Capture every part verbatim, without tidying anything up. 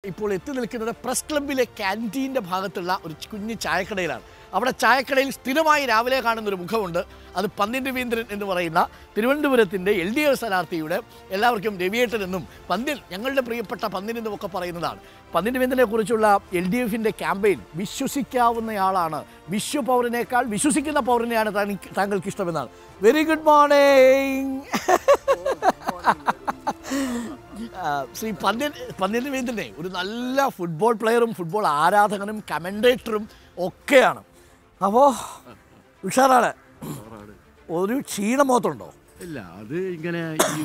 ഇപ്പോൾ എത്തി നിൽക്കുന്നത് പ്രസ് ക്ലബ്ബിലെ ക്യാൻറ്റീൻ്റെ ഭാഗത്തുള്ള ഒരു കുഞ്ഞു ചായക്കടയിലാണ്. അവിടെ ചായക്കടയിൽ സ്ഥിരമായി രാവിലെ കാണുന്നൊരു മുഖമുണ്ട്. അത് പന്ന്യൻ രവീന്ദ്രൻ എന്ന് പറയുന്ന തിരുവനന്തപുരത്തിൻ്റെ എൽ ഡി എഫ് സ്ഥാനാർത്ഥിയുടെ എല്ലാവർക്കും രവിയേട്ടൻ എന്നും പന്ന്യൻ ഞങ്ങളുടെ പ്രിയപ്പെട്ട പന്ന്യൻ എന്നുമൊക്കെ പറയുന്നതാണ്. പന്ന്യൻ രവീന്ദ്രനെ കുറിച്ചുള്ള എൽ ഡി എഫിൻ്റെ ക്യാമ്പയിൻ വിശ്വസിക്കാവുന്നയാളാണ്, വിശ്വപൗരനേക്കാൾ വിശ്വസിക്കുന്ന പൗരനെയാണ് താങ്കൾക്ക് ഇഷ്ടമെന്നാണ്. Very good morning Shri Pannyan Pannyan രവീന്ദ്രനെ ഒരു നല്ല ഫുട്ബോൾ പ്ലെയറും ഫുട്ബോൾ ആരാധകനും കമൻറ്റേറ്ററും ഒക്കെയാണ്. അപ്പോൾ ഉഷാറാണ്. ഒരു ക്ഷീണമോത്തുണ്ടോ? ഇല്ല, അത് ഇങ്ങനെ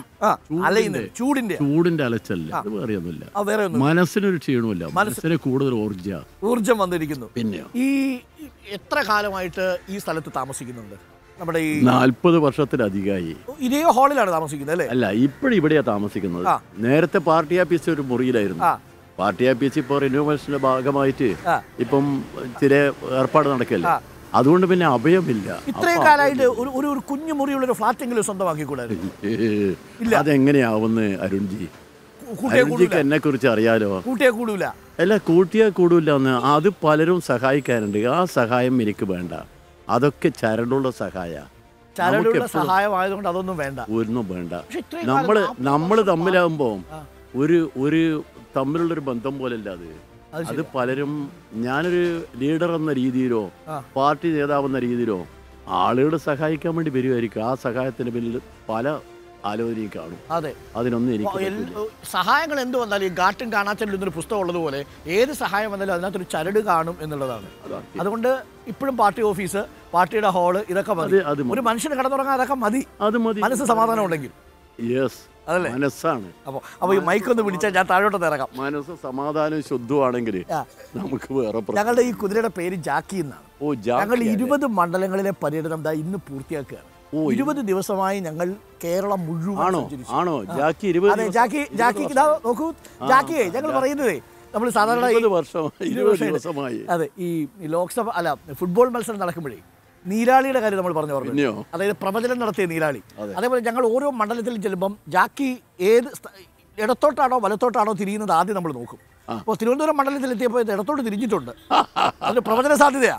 ചൂടിന്റെ ചൂടിന്റെ അലച്ചല്ല, അത് വേറെ മനസ്സിനൊരു ക്ഷീണമില്ല, മനസ്സിന് കൂടുതൽ ഊർജ ഊർജം വന്നിരിക്കുന്നു. പിന്നെ ഈ എത്ര കാലമായിട്ട് ഈ സ്ഥലത്ത് താമസിക്കുന്നുണ്ട്? നമ്മുടെ ഈ നാൽപ്പത് വർഷത്തിലധികമായി ഇതേ ഹാളിലാണ് താമസിക്കുന്നത് അല്ലേ? അല്ല, ഇപ്പോഴും ഇവിടെയാ താമസിക്കുന്നത്. നേരത്തെ പാർട്ടി ആഫീസ് ഒരു മുറിയിലായിരുന്നു. പാർട്ടി ആഫീസ് ഇപ്പോൾ റിനോവേഷന്റെ ഭാഗമായിട്ട് ഇപ്പം ചില ഏർപ്പാട് നടക്കല്ലേ, അതുകൊണ്ട് പിന്നെ അഭയമില്ല. ഇത്രയും കാലമായിട്ട് ഒരു ഒരു കുഞ്ഞു മുറിയുള്ള ഒരു ഫ്ലാറ്റെങ്കിലും സ്വന്തമാക്കിക്കൂടായിരുന്നു? അതെങ്ങനെയാവുന്ന അരുൺജി? അരുൺജിക്ക് എന്നെ കുറിച്ച് അറിയാലോ. കൂട്ടിയാ കൂടൂല. അല്ല, കൂട്ടിയാ കൂടൂല എന്ന് അത് പലരും സഹായിക്കാറുണ്ട്. ആ സഹായം എനിക്ക് വേണ്ട. അതൊക്കെ ചരടുള്ള സഹായ ചരടുള്ള സഹായമായതുകൊണ്ട് അതൊന്നും വേണ്ട, ഒന്നും വേണ്ട. നമ്മള് നമ്മള് തമ്മിലാകുമ്പോ ഒരു ഒരു തമ്മിലുള്ളൊരു ബന്ധം പോലല്ല അത്. അത് പലരും, ഞാനൊരു ലീഡർ എന്ന രീതിയിലോ പാർട്ടി നേതാവെന്ന രീതിയിലോ ആളുകളെ സഹായിക്കാൻ വേണ്ടി വരുമായിരിക്കും. ആ സഹായത്തിന് പിന്നിൽ പല ആലോചനയും കാണും. അതെ, അതിനൊന്നും എനിക്ക് സഹായങ്ങൾ എന്ത് വന്നാലും ഈ ഗാട്ടും കാണാച്ചൊരു പുസ്തകം ഉള്ളതുപോലെ ഏത് സഹായം വന്നാലും അതിനകത്തൊരു ചരട് കാണും എന്നുള്ളതാണ്. അതുകൊണ്ട് ഇപ്പോഴും പാർട്ടി ഓഫീസ്, പാർട്ടിയുടെ ഹാള്, ഇതൊക്കെ മതി. ഒരു മനുഷ്യന് കടന്നുറങ്ങാൻ അതൊക്കെ മതി. അത് മതി, മനസ്സ് സമാധാനം ഉണ്ടെങ്കിൽ. യെസ്, അതല്ലേ മനസ്സാണ്. അപ്പോൾ അപ്പോൾ ഈ മൈക്കൊന്ന് പിടിച്ചാൽ ഞാൻ താഴോട്ട് ഇറങ്ങാം. മനസ്സ് സമാധാനം ശുദ്ധമാണെങ്കിൽ നമുക്ക് വേറെ. ഞങ്ങളുടെ ഈ കുതിരയുടെ പേര് ജാക്കി എന്നാണ്. ഓ, ഞങ്ങൾ ഇരുപത് മണ്ഡലങ്ങളിലെ പര്യടനം ദാ ഇന്ന് പൂർത്തിയാക്കുകയാണ്. ഇരുപത് ദിവസമായി ഞങ്ങൾ കേരളം മുഴുവൻ. ആണോ ജാക്കി? അതെ, ജാക്കി ജാക്കി ഇതാ നോക്കൂ. ജാക്കിയെ ഞങ്ങൾ പറയുന്നതേ നമ്മൾ സാധാരണ ദിവസമായി അതെ ഈ ലോക്സഭ അല്ല ഫുട്ബോൾ മത്സരം നടക്കുമ്പോഴേ നീരാളിയുടെ കാര്യം നമ്മൾ പറഞ്ഞു പറഞ്ഞു, അതായത് പ്രവചനം നടത്തിയ നീരാളി. അതേപോലെ ഞങ്ങൾ ഓരോ മണ്ഡലത്തിൽ ചെല്ലുമ്പം ജാക്കി ഏത് ഇടത്തോട്ടാണോ വലത്തോട്ടാണോ തിരിയുന്നത് ആദ്യം നമ്മൾ നോക്കും. അപ്പോൾ തിരുവനന്തപുരം മണ്ഡലത്തിൽ എത്തിയപ്പോൾ ഇടത്തോട്ട് തിരിഞ്ഞിട്ടുണ്ട്. അതിന് പ്രവചന സാധ്യതയാ.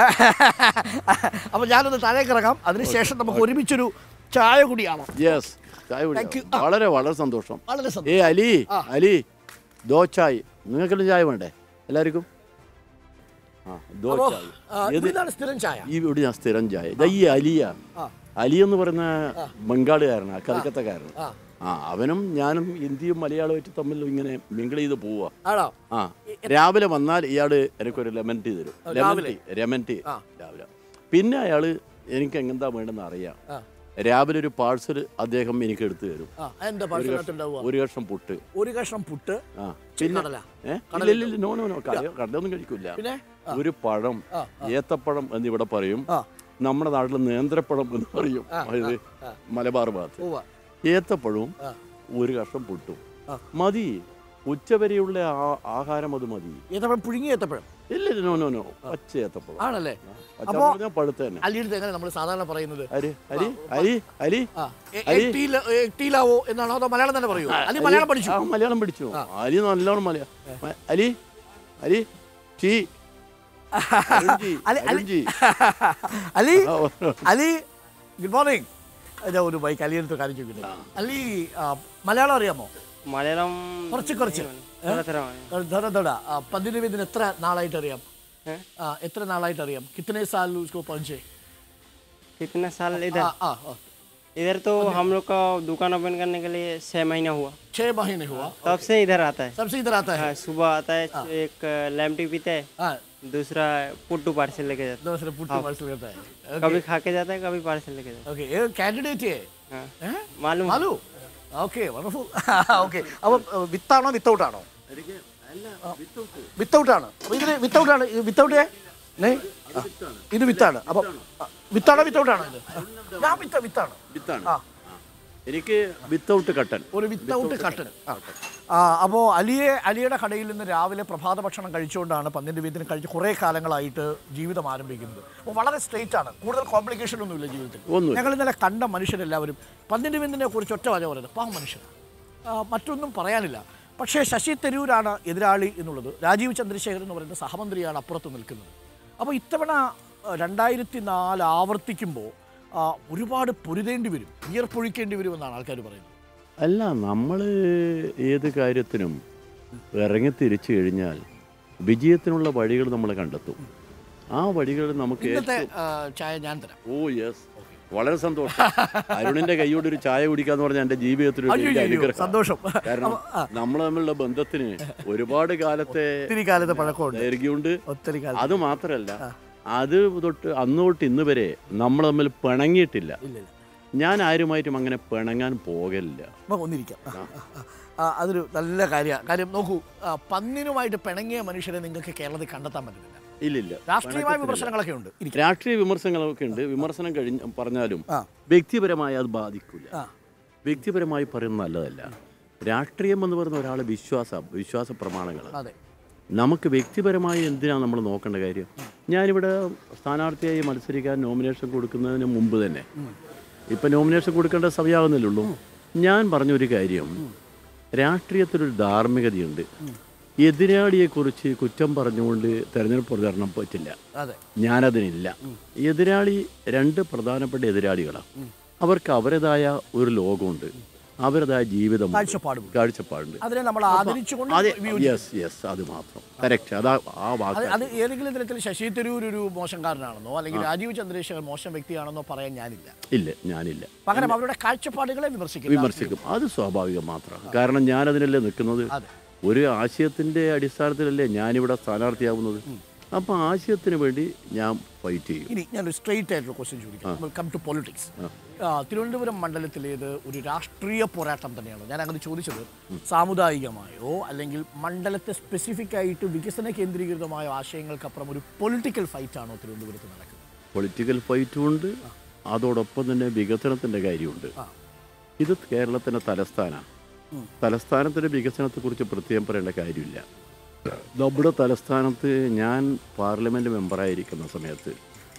അപ്പോൾ ഞാനൊന്ന് താഴേക്ക് ഇറങ്ങാം, അതിനുശേഷം നമുക്ക് ഒരുമിച്ചൊരു ചായ കുടിയാണ്. വളരെ വളരെ സന്തോഷം. ഏ അലി അലി ദോ ചായ്. നിങ്ങൾക്കെല്ലാം ചായ വേണ്ടേ എല്ലാവർക്കും? സ്ഥിരം ചായ ഇവിടെ ഞാൻ സ്ഥിരം ചായ. ഈ അലിയ അലി എന്ന് പറയുന്ന ബംഗാളുകാരനാണ്, കൽക്കത്തക്കാരൻ. ആ അവനും ഞാനും ഹിന്ദിയും മലയാളമായിട്ട് തമ്മിൽ ഇങ്ങനെ മിങ്കിൾ ചെയ്ത് പോവാ. ആ രാവിലെ വന്നാൽ ഇയാള് എനിക്കൊരു ലെമൺ ടീ തരും. ലെമൺ ടീ ലെമൺ ടീ രാവിലെ. പിന്നെ അയാള് എനിക്ക് എങ്ങനെന്താ വേണ്ടെന്ന് അറിയാം. രാവിലെ ഒരു പാഴ്സൽ അദ്ദേഹം എനിക്ക് എടുത്തു തരും. ഒരു കഷ്ണം പുട്ട്. ഒരു കഷ്ണം പുട്ട്. ആ പിന്നെ നോ നോ നോ കടലൊന്നും കഴിക്കില്ല. ഒരു പഴം, ഏത്തപ്പഴം എന്നിവിടെ പറയും. നമ്മുടെ നാട്ടിൽ നേന്ത്രപ്പഴം എന്ന് പറയും, അതായത് മലബാർ ഭാഗത്ത്. ഏത്തപ്പഴവും ഒരു കഷ്ണം പുട്ടും മതി. ഉച്ചവരെയുള്ള ആഹാരം അത് മതി. ഏത്തപ്പഴം പുഴുങ്ങിയ ഏത്തപ്പഴം? ഇല്ല, നോ നോ നോ പച്ച ഏത്തപ്പഴം ആണല്ലേ? പഴുത്ത തന്നെ. അലിയുടെ എങ്ങനെ നമ്മൾ സാധാരണ പറയുന്നത്? അരി അരി അരി അരി ടീലാവോ എന്നാണോ അതോ മലയാളം തന്നെ പറയൂ? അലി മലയാളം പഠിച്ചു? മലയാളം പഠിച്ചു. അലി നല്ലോണം Malayalam. Ali Ali T Ali Ali good morning. ഒരു ബൈക്ക് അലിയെടുത്ത് കാര്യം ചോദിക്കുന്നത്. അലി മലയാളം അറിയാമോ? മലയാളം കുറച്ച് കുറച്ച്. പന്ന്യൻ രവീന്ദ്രൻ എത്ര നാളായിട്ട് അറിയാം? എത്ര നാളായിട്ട് അറിയാം? कितने साल उसको पहुंचे? कितने साल इधर? इधर तो हम लोग का दुकान ओपन करने के लिए छह महीना हुआ. छह महीने हुआ तब से इधर आता है. सबसे इधर आता है. सुबह आता है, एक लेमन टी पीता है, दूसरा पुट्टू पार्सल लेके जाता है. दूसरा पुट्टू पार्सल करता है. कभी खा के जाता है, कभी पार्सल लेके जाता है. ओके, ये कैंडिडेट है मालूम मालूम. Okay wonderful. ഓക്കെ, അപ്പോൾ വിത്താണോ വിത്തൗട്ടാണോ? വിത്തൗട്ടാണ്. അപ്പോൾ ഇതിന് വിത്തൗട്ടാണ്. വിത്തൗട്ട് ഇത് വിത്താണ്. അപ്പം വിത്താണോ വിത്തൗട്ടാണോ? ഇത് ഞാൻ വിത്ത വിത്താണ് വിത്താണ് എനിക്ക് വിത്തൗട്ട് കട്ടൻ. ഒരു വിത്തൗട്ട് കട്ടൻ. ആ അപ്പോൾ അലിയെ അലിയുടെ കടയിൽ നിന്ന് രാവിലെ പ്രഭാത ഭക്ഷണം കഴിച്ചുകൊണ്ടാണ് പന്ന്യൻ രവീന്ദ്രൻ കഴിച്ച് കുറേ കാലങ്ങളായിട്ട് ജീവിതം ആരംഭിക്കുന്നത്. അപ്പോൾ വളരെ സ്ട്രെയിറ്റ് ആണ്, കൂടുതൽ കോംപ്ലിക്കേഷൻ ഒന്നുമില്ല ജീവിതത്തിൽ. ഞങ്ങൾ ഇന്നലെ കണ്ട മനുഷ്യരെല്ലാവരും പന്ന്യൻ രവീന്ദ്രനെ കുറിച്ച് ഒറ്റ വചനം പറയുന്നത് പാവം മനുഷ്യൻ, മറ്റൊന്നും പറയാനില്ല. പക്ഷേ ശശി തരൂരാണ് എതിരാളി എന്നുള്ളത്. രാജീവ് ചന്ദ്രശേഖരൻ എന്ന് പറയുന്ന സഹമന്ത്രിയാണ് അപ്പുറത്ത് നിൽക്കുന്നത്. അപ്പോൾ ഇത്തവണ രണ്ടായിരത്തി നാല് ആവർത്തിക്കുമ്പോൾ ഒരുപാട് പൊരുതേണ്ടി വരും, വിയർപ്പൊഴിക്കേണ്ടി വരുമെന്നാണ് ആൾക്കാർ പറയുന്നത്. അല്ല, നമ്മൾ ഏത് കാര്യത്തിനും ഇറങ്ങി തിരിച്ചു കഴിഞ്ഞാൽ വിജയത്തിനുള്ള വഴികൾ നമ്മൾ കണ്ടെത്തും. ആ വഴികൾ നമുക്ക് ചായ ഞാൻ തരാം. ഓ യെസ്, വളരെ സന്തോഷം. അരുണിന്റെ കൈയോട് ഒരു ചായ കുടിക്കാന്ന് പറഞ്ഞാൽ എന്റെ ജീവിതത്തിൽ സന്തോഷം. കാരണം നമ്മൾ തമ്മിലുള്ള ബന്ധത്തിന് ഒരുപാട് കാലത്തെ കാലത്തെ പഴക്കമുണ്ട്, ദൈർഘ്യമുണ്ട്. അത് മാത്രമല്ല, അത് തൊട്ട് അന്ന് തൊട്ട് ഇന്ന് വരെ നമ്മൾ തമ്മിൽ പിണങ്ങിയിട്ടില്ല. ഞാൻ ആരുമായിട്ടും അങ്ങനെ പിണങ്ങാൻ പോകലില്ല. ഒന്നിരിക്കാം, അതൊരു നല്ല കാര്യമാണ്. കാര്യം നോക്കൂ, പന്നിനുമായിട്ട് പിണങ്ങിയ മനുഷ്യരെ നിങ്ങൾക്ക് കേരളത്തിൽ കണ്ടെത്താൻ പറ്റുന്നില്ല. ഇല്ലില്ല, രാഷ്ട്രീയമായ വിമർശനങ്ങളൊക്കെ ഉണ്ട്, രാഷ്ട്രീയ വിമർശനങ്ങളൊക്കെ ഉണ്ട്. വിമർശനം കഴിഞ്ഞ് പറഞ്ഞാലും വ്യക്തിപരമായി അത് ബാധിക്കില്ല. വ്യക്തിപരമായി പറയുന്നത് നല്ലതല്ല. രാഷ്ട്രീയം എന്ന് പറയുന്ന ഒരാളെ വിശ്വാസ വിശ്വാസ പ്രമാണങ്ങളാണ്. നമുക്ക് വ്യക്തിപരമായി എന്തിനാണ് നമ്മൾ നോക്കേണ്ട കാര്യം? ഞാനിവിടെ സ്ഥാനാർത്ഥിയായി മത്സരിക്കാൻ നോമിനേഷൻ കൊടുക്കുന്നതിന് മുമ്പ് തന്നെ, ഇപ്പം നോമിനേഷൻ കൊടുക്കേണ്ട സമയമാകുന്നില്ലുള്ളൂ, ഞാൻ പറഞ്ഞൊരു കാര്യം, രാഷ്ട്രീയത്തിലൊരു ധാർമ്മികതയുണ്ട്. എതിരാളിയെക്കുറിച്ച് കുറ്റം പറഞ്ഞുകൊണ്ട് തെരഞ്ഞെടുപ്പ് പ്രചാരണം പറ്റില്ല. ഞാനതിനില്ല. എതിരാളി രണ്ട് പ്രധാനപ്പെട്ട എതിരാളികളാണ്. അവർക്ക് അവരുടേതായ ഒരു ലോകമുണ്ട്, അവരുടേതായ ജീവിതം, കാഴ്ചപ്പാടുണ്ട്. യെസ് യെസ്, അത് മാത്രം കറക്റ്റ്. അതാ ആ വാക്ക്. അത് ഏതെങ്കിലും തരത്തിൽ ശശി തരൂർ ഒരു മോശംകാരനാണെന്നോ അല്ലെങ്കിൽ രാജീവ് ചന്ദ്രശേഖർ മോശം വ്യക്തിയാണെന്നോ പറയാൻ ഞാനില്ല. ഇല്ല, ഞാനില്ല. പകരം അവരുടെ കാഴ്ചപ്പാടുകളെ വിമർശിക്കും വിമർശിക്കും അത് സ്വാഭാവികം മാത്രമാണ്. കാരണം ഞാനതിനല്ലേ നിൽക്കുന്നത്. ഒരു ആശയത്തിൻ്റെ അടിസ്ഥാനത്തിലല്ലേ ഞാനിവിടെ സ്ഥാനാർത്ഥിയാവുന്നത്. അപ്പോൾ ആശയത്തിന് വേണ്ടി ഞാൻ ഫൈറ്റ് ചെയ്യും. ഇനി ഞാനൊരു സ്ട്രെയിറ്റ് ആയിട്ടുള്ള ക്വസ്റ്റ്യൻ ചോദിക്കാം. Come to politics. തിരുവനന്തപുരം മണ്ഡലത്തിലേത് ഒരു രാഷ്ട്രീയ പോരാട്ടം തന്നെയാണോ? ഞാൻ അങ്ങനെ ചോദിച്ചത് സാമുദായികമായോ അല്ലെങ്കിൽ മണ്ഡലത്തെ സ്പെസിഫിക് ആയിട്ട് വികസന കേന്ദ്രീകൃതമായോ ആശയങ്ങൾക്കപ്പുറം ഒരു പൊളിറ്റിക്കൽ ഫൈറ്റാണോ തിരുവനന്തപുരത്ത് നടക്കുന്നത്? പൊളിറ്റിക്കൽ ഫൈറ്റും ഉണ്ട്, അതോടൊപ്പം തന്നെ വികസനത്തിൻ്റെ കാര്യമുണ്ട്. ഇത് കേരളത്തിൻ്റെ തലസ്ഥാനമാണ്. തലസ്ഥാനത്തിൻ്റെ വികസനത്തെക്കുറിച്ച് പ്രത്യേകം പറയേണ്ട കാര്യമില്ല. നമ്മുടെ തലസ്ഥാനത്ത് ഞാൻ പാർലമെൻറ്റ് മെമ്പറായിരിക്കുന്ന സമയത്ത്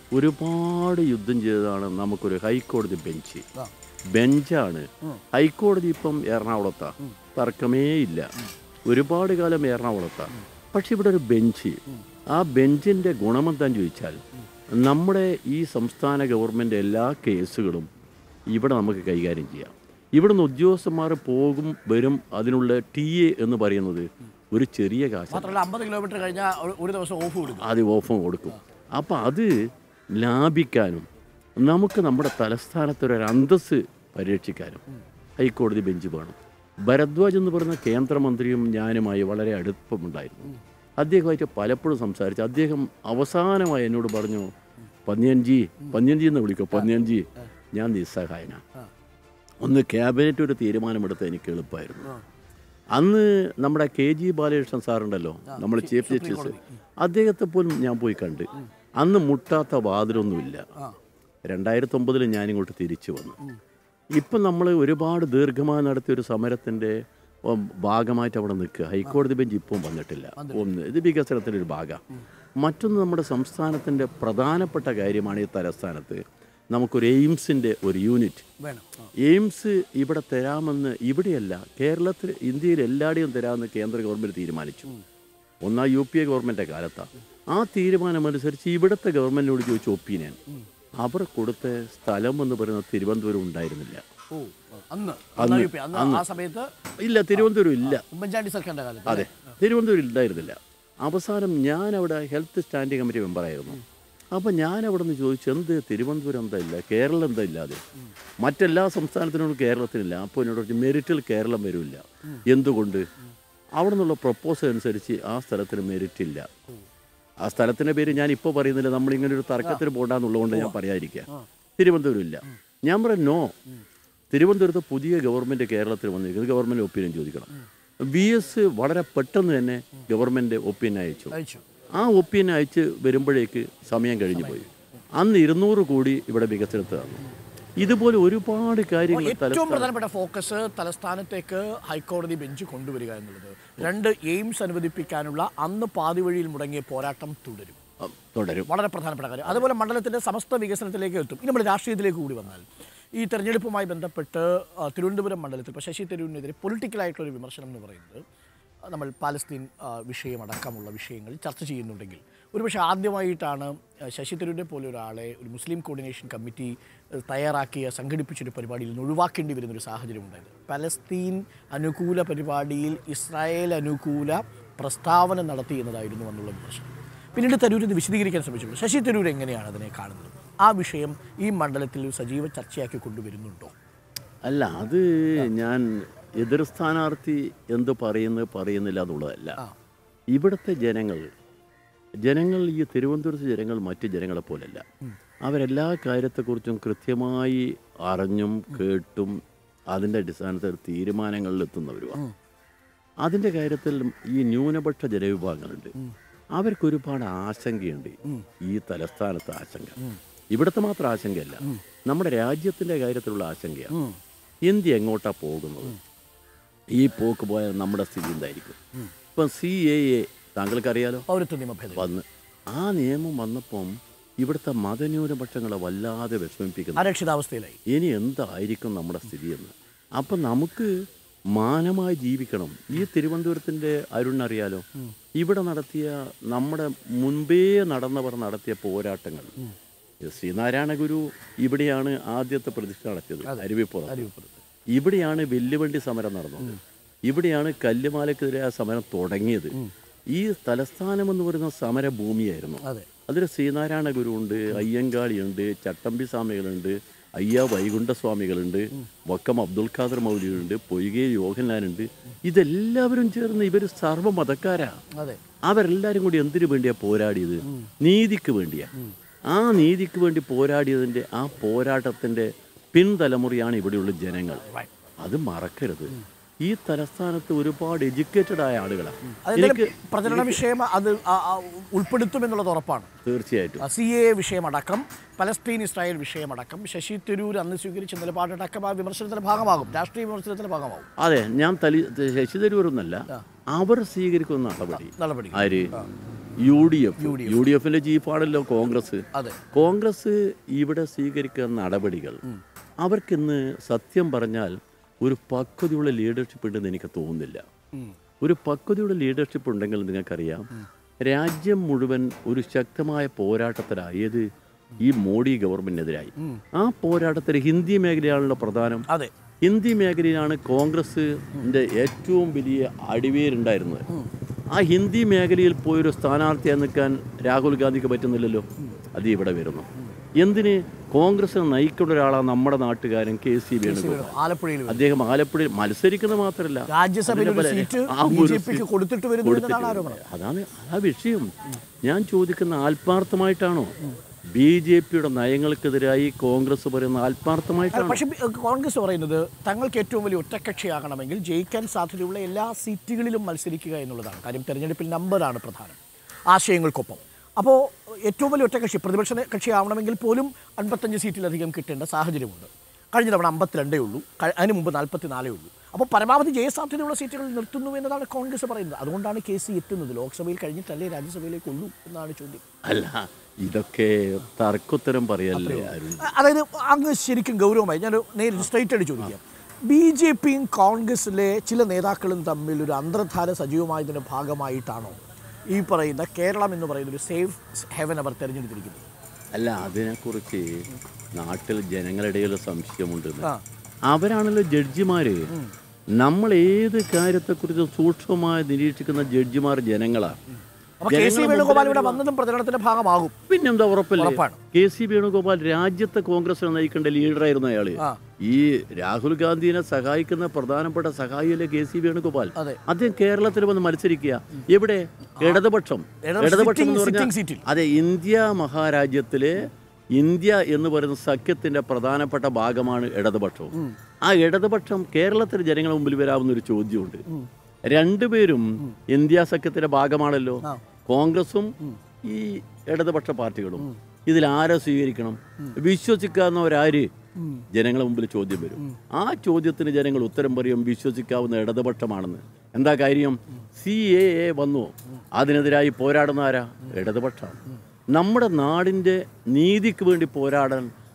ഒരുപാട് യുദ്ധം ചെയ്തതാണ് നമുക്കൊരു ഹൈക്കോടതി ബെഞ്ച്. ബെഞ്ചാണ് ഹൈക്കോടതി. ഇപ്പം എറണാകുളത്താണ്, തർക്കമേ ഇല്ല. ഒരുപാട് കാലം എറണാകുളത്താണ്. പക്ഷെ ഇവിടെ ഒരു ബെഞ്ച്, ആ ബെഞ്ചിൻ്റെ ഗുണമെന്താന്ന് ചോദിച്ചാൽ, നമ്മുടെ ഈ സംസ്ഥാന ഗവൺമെൻറ് എല്ലാ കേസുകളും ഇവിടെ നമുക്ക് കൈകാര്യം ചെയ്യാം. ഇവിടുന്ന് ഉദ്യോഗസ്ഥന്മാർ പോകും വരും. അതിനുള്ള ടി എ എന്ന് പറയുന്നത് ഒരു ചെറിയ കാശ്, അമ്പത് കിലോമീറ്റർ കഴിഞ്ഞാൽ ഒരു ദിവസം ഓഫ് കൊടുക്കും. അത് ഓഫും കൊടുക്കും. അപ്പം അത് ലാഭിക്കാനും നമുക്ക് നമ്മുടെ തലസ്ഥാനത്തൊരു അന്തസ്സ് പരിരക്ഷിക്കാനും ഹൈക്കോടതി ബെഞ്ച് വേണം. ഭരദ്വാജ് എന്ന് പറയുന്ന കേന്ദ്രമന്ത്രിയും ഞാനുമായി വളരെ അടുപ്പമുണ്ടായിരുന്നു. അദ്ദേഹമായിട്ട് പലപ്പോഴും സംസാരിച്ചു. അദ്ദേഹം അവസാനമായി എന്നോട് പറഞ്ഞു, പന്ന്യൻജി പന്ന്യൻജി എന്ന് വിളിക്കും, പന്ന്യൻജി ഞാൻ നിസ്സഹായനാണ്. ഒന്ന് ക്യാബിനറ്റ് ഒരു തീരുമാനമെടുത്ത് എനിക്ക് എളുപ്പമായിരുന്നു. അന്ന് നമ്മുടെ കെ ജി ബാലകൃഷ്ണൻ സാറുണ്ടല്ലോ, നമ്മൾ ചീഫ് ജസ്റ്റിസ്, അദ്ദേഹത്തെ പോലും ഞാൻ പോയി കണ്ട്. അന്ന് മുട്ടാത്ത വാതിലൊന്നുമില്ല. രണ്ടായിരത്തി ഒമ്പതിൽ ഞാനിങ്ങോട്ട് തിരിച്ചു വന്നു. ഇപ്പം നമ്മൾ ഒരുപാട് ദീർഘമായി നടത്തിയ ഒരു സമരത്തിൻ്റെ ഭാഗമായിട്ട് അവിടെ നിൽക്കുക. ഹൈക്കോടതി ബെഞ്ച് ഇപ്പം വന്നിട്ടില്ല. ഒന്ന്, ഇത് വികസനത്തിൻ്റെ ഒരു ഭാഗമാണ്. മറ്റൊന്ന്, നമ്മുടെ സംസ്ഥാനത്തിൻ്റെ പ്രധാനപ്പെട്ട കാര്യമാണ് ഈ തലസ്ഥാനത്ത് നമുക്കൊരു എയിംസിൻ്റെ ഒരു യൂണിറ്റ് വേണം. എയിംസ് ഇവിടെ തരാമെന്ന്, ഇവിടെയല്ല കേരളത്തിൽ, ഇന്ത്യയിൽ എല്ലായിടെയും തരാമെന്ന് കേന്ദ്ര ഗവൺമെൻറ് തീരുമാനിച്ചു. ഒന്നാം യു പി എ ഗവൺമെൻറ് കാലത്താണ്. ആ തീരുമാനമനുസരിച്ച് ഇവിടുത്തെ ഗവൺമെൻറ്റിനോട് ചോദിച്ച ഒപ്പീനിയൻ, അവർ കൊടുത്ത സ്ഥലം എന്ന് പറയുന്നത് തിരുവനന്തപുരം ഉണ്ടായിരുന്നില്ല. ഇല്ല, തിരുവനന്തപുരം ഇല്ല. അതെ, തിരുവനന്തപുരം ഉണ്ടായിരുന്നില്ല. അവസാനം ഞാൻ അവിടെ ഹെൽത്ത് സ്റ്റാൻഡിംഗ് കമ്മിറ്റി മെമ്പറായിരുന്നു. അപ്പോൾ ഞാൻ അവിടെ നിന്ന് ചോദിച്ചു, എന്ത് തിരുവനന്തപുരം എന്താ ഇല്ല, കേരളം എന്താ ഇല്ലാതെ? മറ്റെല്ലാ സംസ്ഥാനത്തിനോടും കേരളത്തിനില്ല. അപ്പോൾ എന്നോട് പറഞ്ഞു, മെറിറ്റിൽ കേരളം വരില്ല. എന്തുകൊണ്ട്? അവിടെ നിന്നുള്ള പ്രപ്പോസൽ അനുസരിച്ച് ആ സ്ഥലത്തിന് മെറിറ്റ് ഇല്ല. ആ സ്ഥലത്തിൻ്റെ പേര് ഞാൻ ഇപ്പോൾ പറയുന്നില്ല, നമ്മളിങ്ങനെ ഒരു തർക്കത്തിന് പോകണ്ടെന്നുള്ളതുകൊണ്ട് ഞാൻ പറയാതിരിക്കുക. തിരുവനന്തപുരം ഇല്ല. ഞാൻ പറഞ്ഞു, നോ, തിരുവനന്തപുരത്ത് പുതിയ ഗവൺമെൻറ് കേരളത്തിൽ വന്നിരിക്കുന്നത്, ഗവൺമെൻറ് ഒപ്പീനിയൻ ചോദിക്കണം. വി എസ് വളരെ പെട്ടെന്ന് തന്നെ ഗവൺമെൻറ് ഒപ്പീനിയൻ അയച്ചു. ആ ഒപ്പീനിയൻ അയച്ച് വരുമ്പോഴേക്ക് സമയം കഴിഞ്ഞു പോയി. അന്ന് ഇരുന്നൂറ് കോടി ഇവിടെ വികസനത്താണ്. ഇതുപോലെ ഒരുപാട് കാര്യങ്ങൾ. ഏറ്റവും പ്രധാനപ്പെട്ട ഫോക്കസ് തലസ്ഥാനത്തേക്ക് ഹൈക്കോടതി ബെഞ്ച് കൊണ്ടുവരിക എന്നുള്ളത്. രണ്ട്, എയിംസ് അനുവദിപ്പിക്കാനുള്ള അന്ന് പാതിവഴിയിൽ മുടങ്ങിയ പോരാട്ടം തുടരും തുടരും വളരെ പ്രധാനപ്പെട്ട കാര്യം. അതുപോലെ മണ്ഡലത്തിൻ്റെ സമസ്ത വികസനത്തിലേക്ക് എത്തും. ഇനി നമ്മൾ രാഷ്ട്രീയത്തിലേക്ക് കൂടി വന്നാൽ, ഈ തെരഞ്ഞെടുപ്പുമായി ബന്ധപ്പെട്ട് തിരുവനന്തപുരം മണ്ഡലത്തിൽ ഇപ്പോൾ ശശി തരൂരിനെതിരെ പൊളിറ്റിക്കലായിട്ടുള്ളൊരു വിമർശനം എന്ന് പറയുന്നത് നമ്മൾ പാലസ്തീൻ വിഷയമടക്കമുള്ള വിഷയങ്ങൾ ചർച്ച ചെയ്യുന്നുണ്ടെങ്കിൽ ഒരുപക്ഷെ ആദ്യമായിട്ടാണ് ശശി തരൂരിനെ പോലെ ഒരാളെ ഒരു മുസ്ലിം കോർഡിനേഷൻ കമ്മിറ്റി തയ്യാറാക്കിയ സംഘടിപ്പിച്ചൊരു പരിപാടിയിൽ നിന്ന് ഒഴിവാക്കേണ്ടി വരുന്നൊരു സാഹചര്യം ഉണ്ടായത്. പലസ്തീൻ അനുകൂല പരിപാടിയിൽ ഇസ്രായേൽ അനുകൂല പ്രസ്താവന നടത്തി എന്നതായിരുന്നു എന്നുള്ള വിമർശനം. പിന്നീട് തരൂർ ഇത് വിശദീകരിക്കാൻ ശ്രമിച്ചിട്ടുണ്ട്. ശശി തരൂർ എങ്ങനെയാണ് അതിനെ കാണുന്നത്? ആ വിഷയം ഈ മണ്ഡലത്തിൽ സജീവ ചർച്ചയാക്കി കൊണ്ടുവരുന്നുണ്ടോ? അല്ല, അത് ഞാൻ എതിർ സ്ഥാനാർത്ഥി എന്ത് പറയുന്നത് പറയുന്നില്ല എന്നുള്ളതല്ല. ഇവിടുത്തെ ജനങ്ങൾ ജനങ്ങൾ ഈ തിരുവനന്തപുരത്ത് ജനങ്ങൾ മറ്റ് ജനങ്ങളെ പോലല്ല. അവരെല്ലാ കാര്യത്തെക്കുറിച്ചും കൃത്യമായി അറിഞ്ഞും കേട്ടും അതിൻ്റെ അടിസ്ഥാനത്തിൽ തീരുമാനങ്ങളിൽ എത്തുന്നവരുമാണ്. അതിൻ്റെ കാര്യത്തിൽ ഈ ന്യൂനപക്ഷ ജനവിഭാഗങ്ങളുണ്ട്, അവർക്കൊരുപാട് ആശങ്കയുണ്ട്. ഈ തലസ്ഥാനത്ത് ആശങ്ക ഇവിടുത്തെ മാത്രം ആശങ്കയല്ല, നമ്മുടെ രാജ്യത്തിൻ്റെ കാര്യത്തിലുള്ള ആശങ്കയാണ്. ഇന്ത്യ എങ്ങോട്ടാണ് പോകുന്നത്? ഈ പോക്ക് പോയാൽ നമ്മുടെ സ്ഥിതി എന്തായിരിക്കും? ഇപ്പം സി എ എ താങ്കൾക്കറിയാലോ, പൗരത്വ നിയമഭേദഗതി വന്ന് ആ നിയമം വന്നപ്പം ഇവിടുത്തെ മതന്യൂനപക്ഷങ്ങളെ വല്ലാതെ വിഷമിപ്പിക്കുന്നു, അരക്ഷിതാവസ്ഥയിലായി. ഇനി എന്തായിരിക്കും നമ്മുടെ സ്ഥിതിയെന്ന്. അപ്പം നമുക്ക് മാനമായി ജീവിക്കണം. ഈ തിരുവനന്തപുരത്തിൻ്റെ അരുണറിയാലോ, ഇവിടെ നടത്തിയ നമ്മുടെ മുൻപേ നടന്നവർ നടത്തിയ പോരാട്ടങ്ങൾ. ശ്രീനാരായണ ഗുരു ഇവിടെയാണ് ആദ്യത്തെ പ്രതിഷ്ഠ നടത്തിയത്, അരുവിപ്പുറത്ത്. ഇവിടെയാണ് വെല്ലുവണ്ടി സമരം നടന്നത്, ഇവിടെയാണ് കല്ലുമാലക്കെതിരായ സമരം തുടങ്ങിയത്. ഈ തലസ്ഥാനം എന്ന് പറയുന്ന സമരഭൂമിയായിരുന്നു. അതിൽ ശ്രീനാരായണ ഗുരു ഉണ്ട്, അയ്യങ്കാളിയുണ്ട്, ചട്ടമ്പി സ്വാമികളുണ്ട്, അയ്യ വൈകുണ്ഠസ്വാമികളുണ്ട്, വക്കം അബ്ദുൽ ഖാദർ മൗലിയുണ്ട്, പൊയ്കെ യോഹന്നാനുണ്ട്. ഇതെല്ലാവരും ചേർന്ന് ഇവർ സർവ്വമതക്കാരാണ്. അവരെല്ലാവരും കൂടി എന്തിനു വേണ്ടിയാ പോരാടിയത്? നീതിക്ക് വേണ്ടിയാ. ആ നീതിക്ക് വേണ്ടി പോരാടിയതിൻ്റെ ആ പോരാട്ടത്തിൻ്റെ പിൻതലമുറയാണ് ഇവിടെയുള്ള ജനങ്ങൾ. അത് മറക്കരുത്. ഈ തലസ്ഥാനത്ത് ഒരുപാട് എഡ്യൂക്കേറ്റഡ് ആയ ആളുകളാണ്. എനിക്ക് പ്രചരണ വിഷയം അത് ഉൾപ്പെടുത്തുമെന്നുള്ളത് ഉറപ്പാണ്. തീർച്ചയായിട്ടും സി എ വിഷയമടക്കം പലസ്തീൻ ഇസ്രായേൽ വിഷയമടക്കം ശശി തരൂർ അന്ന് സ്വീകരിച്ച നിലപാടടക്കം ആ വിമർശനത്തിന്റെ ഭാഗമാകും, രാഷ്ട്രീയ വിമർശനത്തിന്റെ ഭാഗമാകും. അതെ, ഞാൻ തലി ശശി തരൂർ എന്നല്ല, അവർ സ്വീകരിക്കുന്ന നടപടി നടപടി ആര്? U D F. U D എഫിന്റെ ചീഫാണല്ലോ കോൺഗ്രസ്. കോൺഗ്രസ് ഇവിടെ സ്വീകരിക്കുന്ന നടപടികൾ അവർക്കിന്ന് സത്യം പറഞ്ഞാൽ ഒരു പക്വതയുള്ള ലീഡർഷിപ്പ് ഉണ്ടെന്ന് എനിക്ക് തോന്നുന്നില്ല. ഒരു പക്വതയുള്ള ലീഡർഷിപ്പ് ഉണ്ടെങ്കിൽ നിങ്ങൾക്കറിയാം, രാജ്യം മുഴുവൻ ഒരു ശക്തമായ പോരാട്ടത്തിലായത് ഈ മോഡി ഗവൺമെന്റിനെതിരായി. ആ പോരാട്ടത്തിൽ ഹിന്ദി മേഖലയാണല്ലോ പ്രധാനം. ഹിന്ദി മേഖലയിലാണ് കോൺഗ്രസിന്റെ ഏറ്റവും വലിയ അടിവേരുണ്ടായിരുന്നത്. ആ ഹിന്ദി മേഖലയിൽ പോയൊരു സ്ഥാനാർത്ഥിയായി നിൽക്കാൻ രാഹുൽ ഗാന്ധിക്ക് പറ്റുന്നില്ലല്ലോ. അത് ഇവിടെ വരുന്നു. എന്തിന്? കോൺഗ്രസിനെ നയിക്കുന്ന ഒരാളാണ് നമ്മുടെ നാട്ടുകാരൻ കെ സി വേണുഗോപാൽ. അദ്ദേഹം ആലപ്പുഴയിൽ മത്സരിക്കുന്നത് മാത്രമല്ല, അതാണ് ആ വിഷയം. ഞാൻ ചോദിക്കുന്ന, ആത്മാർത്ഥമായിട്ടാണോ ബി ജെ പിയുടെ നയങ്ങൾക്കെതിരായി കോൺഗ്രസ് പറയുന്ന ആത്മാർത്ഥമായിട്ടാണ്? പക്ഷേ കോൺഗ്രസ് പറയുന്നത് തങ്ങൾക്ക് ഏറ്റവും വലിയ ഒറ്റക്കക്ഷിയാകണമെങ്കിൽ ജയിക്കാൻ സാധ്യതയുള്ള എല്ലാ സീറ്റുകളിലും മത്സരിക്കുക എന്നുള്ളതാണ് കാര്യം. തെരഞ്ഞെടുപ്പിൽ നമ്പറാണ് പ്രധാനം, ആശയങ്ങൾക്കൊപ്പം. അപ്പോൾ ഏറ്റവും വലിയ ഒറ്റക്കക്ഷി പ്രതിപക്ഷ കക്ഷിയാവണമെങ്കിൽ പോലും അൻപത്തഞ്ച് സീറ്റിലധികം കിട്ടേണ്ട സാഹചര്യമുണ്ട്. കഴിഞ്ഞ തവണ അമ്പത്തിരണ്ടേ ഉള്ളൂ, അതിന് മുമ്പ് നാൽപ്പത്തി നാലേ ഉള്ളൂ. അപ്പോൾ പരമാവധി ജയസാധ്യതയുള്ള സീറ്റുകൾ നിർത്തുന്നു എന്നതാണ് കോൺഗ്രസ് പറയുന്നത്. അതുകൊണ്ടാണ് കെ സി എത്തുന്നത്. ലോക്സഭയിൽ കഴിഞ്ഞിട്ടല്ലേ രാജ്യസഭയിലേക്ക് ഉള്ളൂ എന്നാണ് ചോദ്യം. അല്ല, ഇതൊക്കെ തർക്കോത്തരം പറയല്ലേ? അതായത് അങ്ങ് ശരിക്കും ഗൗരവമായി ഞാൻ നേരിട്ട് സ്ട്രൈറ്റ് ആയിട്ട് ചോദിക്കാം. ബി ജെ പിയും കോൺഗ്രസിലെ ചില നേതാക്കളും തമ്മിൽ ഒരു അന്തർധാര സജീവമായതിൻ്റെ ഭാഗമായിട്ടാണോ ഈ പറയുന്ന കേരളം എന്ന് പറയുന്ന ഒരു സേഫ് ഹെവൻ അവർ തിരഞ്ഞെടുത്തിരിക്കുന്നത്? അല്ല, അതിനെക്കുറിച്ച് നാട്ടിൽ ജനങ്ങളുടെ സംശയമുണ്ട്. അവരാണല്ലോ ജഡ്ജിമാര്. നമ്മൾ ഏത് കാര്യത്തെക്കുറിച്ച് സൂക്ഷ്മമായി നിരീക്ഷിക്കുന്ന ജഡ്ജിമാർ ജനങ്ങളാണ്. കെ സി വേണുഗോപാൽ ഇവിടെ വന്നതും പ്രചരണത്തിന്റെ ഭാഗമാകും. പിന്നെന്താ ഉറപ്പല്ലേ? കെ സി വേണുഗോപാൽ രാജ്യത്തെ കോൺഗ്രസിനെ നയിക്കേണ്ട ലീഡറായിരുന്നു അയാള്. ഈ രാഹുൽ ഗാന്ധിനെ സഹായിക്കുന്ന പ്രധാനപ്പെട്ട സഹായിയല്ലേ കെ സി വേണുഗോപാൽ. അദ്ദേഹം കേരളത്തിൽ വന്ന് മത്സരിക്കുക. എവിടെ? ഇടതുപക്ഷം. ഇടതുപക്ഷം എന്ന് പറഞ്ഞാൽ അതെ, ഇന്ത്യ മഹാരാജ്യത്തിലെ ഇന്ത്യ എന്ന് പറയുന്ന സഖ്യത്തിന്റെ പ്രധാനപ്പെട്ട ഭാഗമാണ് ഇടതുപക്ഷവും. ആ ഇടതുപക്ഷം കേരളത്തിലെ ജനങ്ങളുടെ മുമ്പിൽ വരാവുന്ന ഒരു ചോദ്യമുണ്ട്. രണ്ടുപേരും ഇന്ത്യ സഖ്യത്തിന്റെ ഭാഗമാണല്ലോ, കോൺഗ്രസും ഈ ഇടതുപക്ഷ പാർട്ടികളും. ഇതിൽ ആരെ സ്വീകരിക്കണം? വിശ്വസിക്കാവുന്നവരാര്? ജനങ്ങളുടെ മുമ്പിൽ ചോദ്യം വരും. ആ ചോദ്യത്തിന് ജനങ്ങൾ ഉത്തരം പറയും വിശ്വസിക്കാവുന്ന ഇടതുപക്ഷമാണെന്ന്. എന്താ കാര്യം? സി എ എ വന്നു, അതിനെതിരായി പോരാടുന്ന ആരാ? ഇടതുപക്ഷമാണ്. നമ്മുടെ നാടിൻ്റെ നീതിക്ക് വേണ്ടി പോരാടാൻ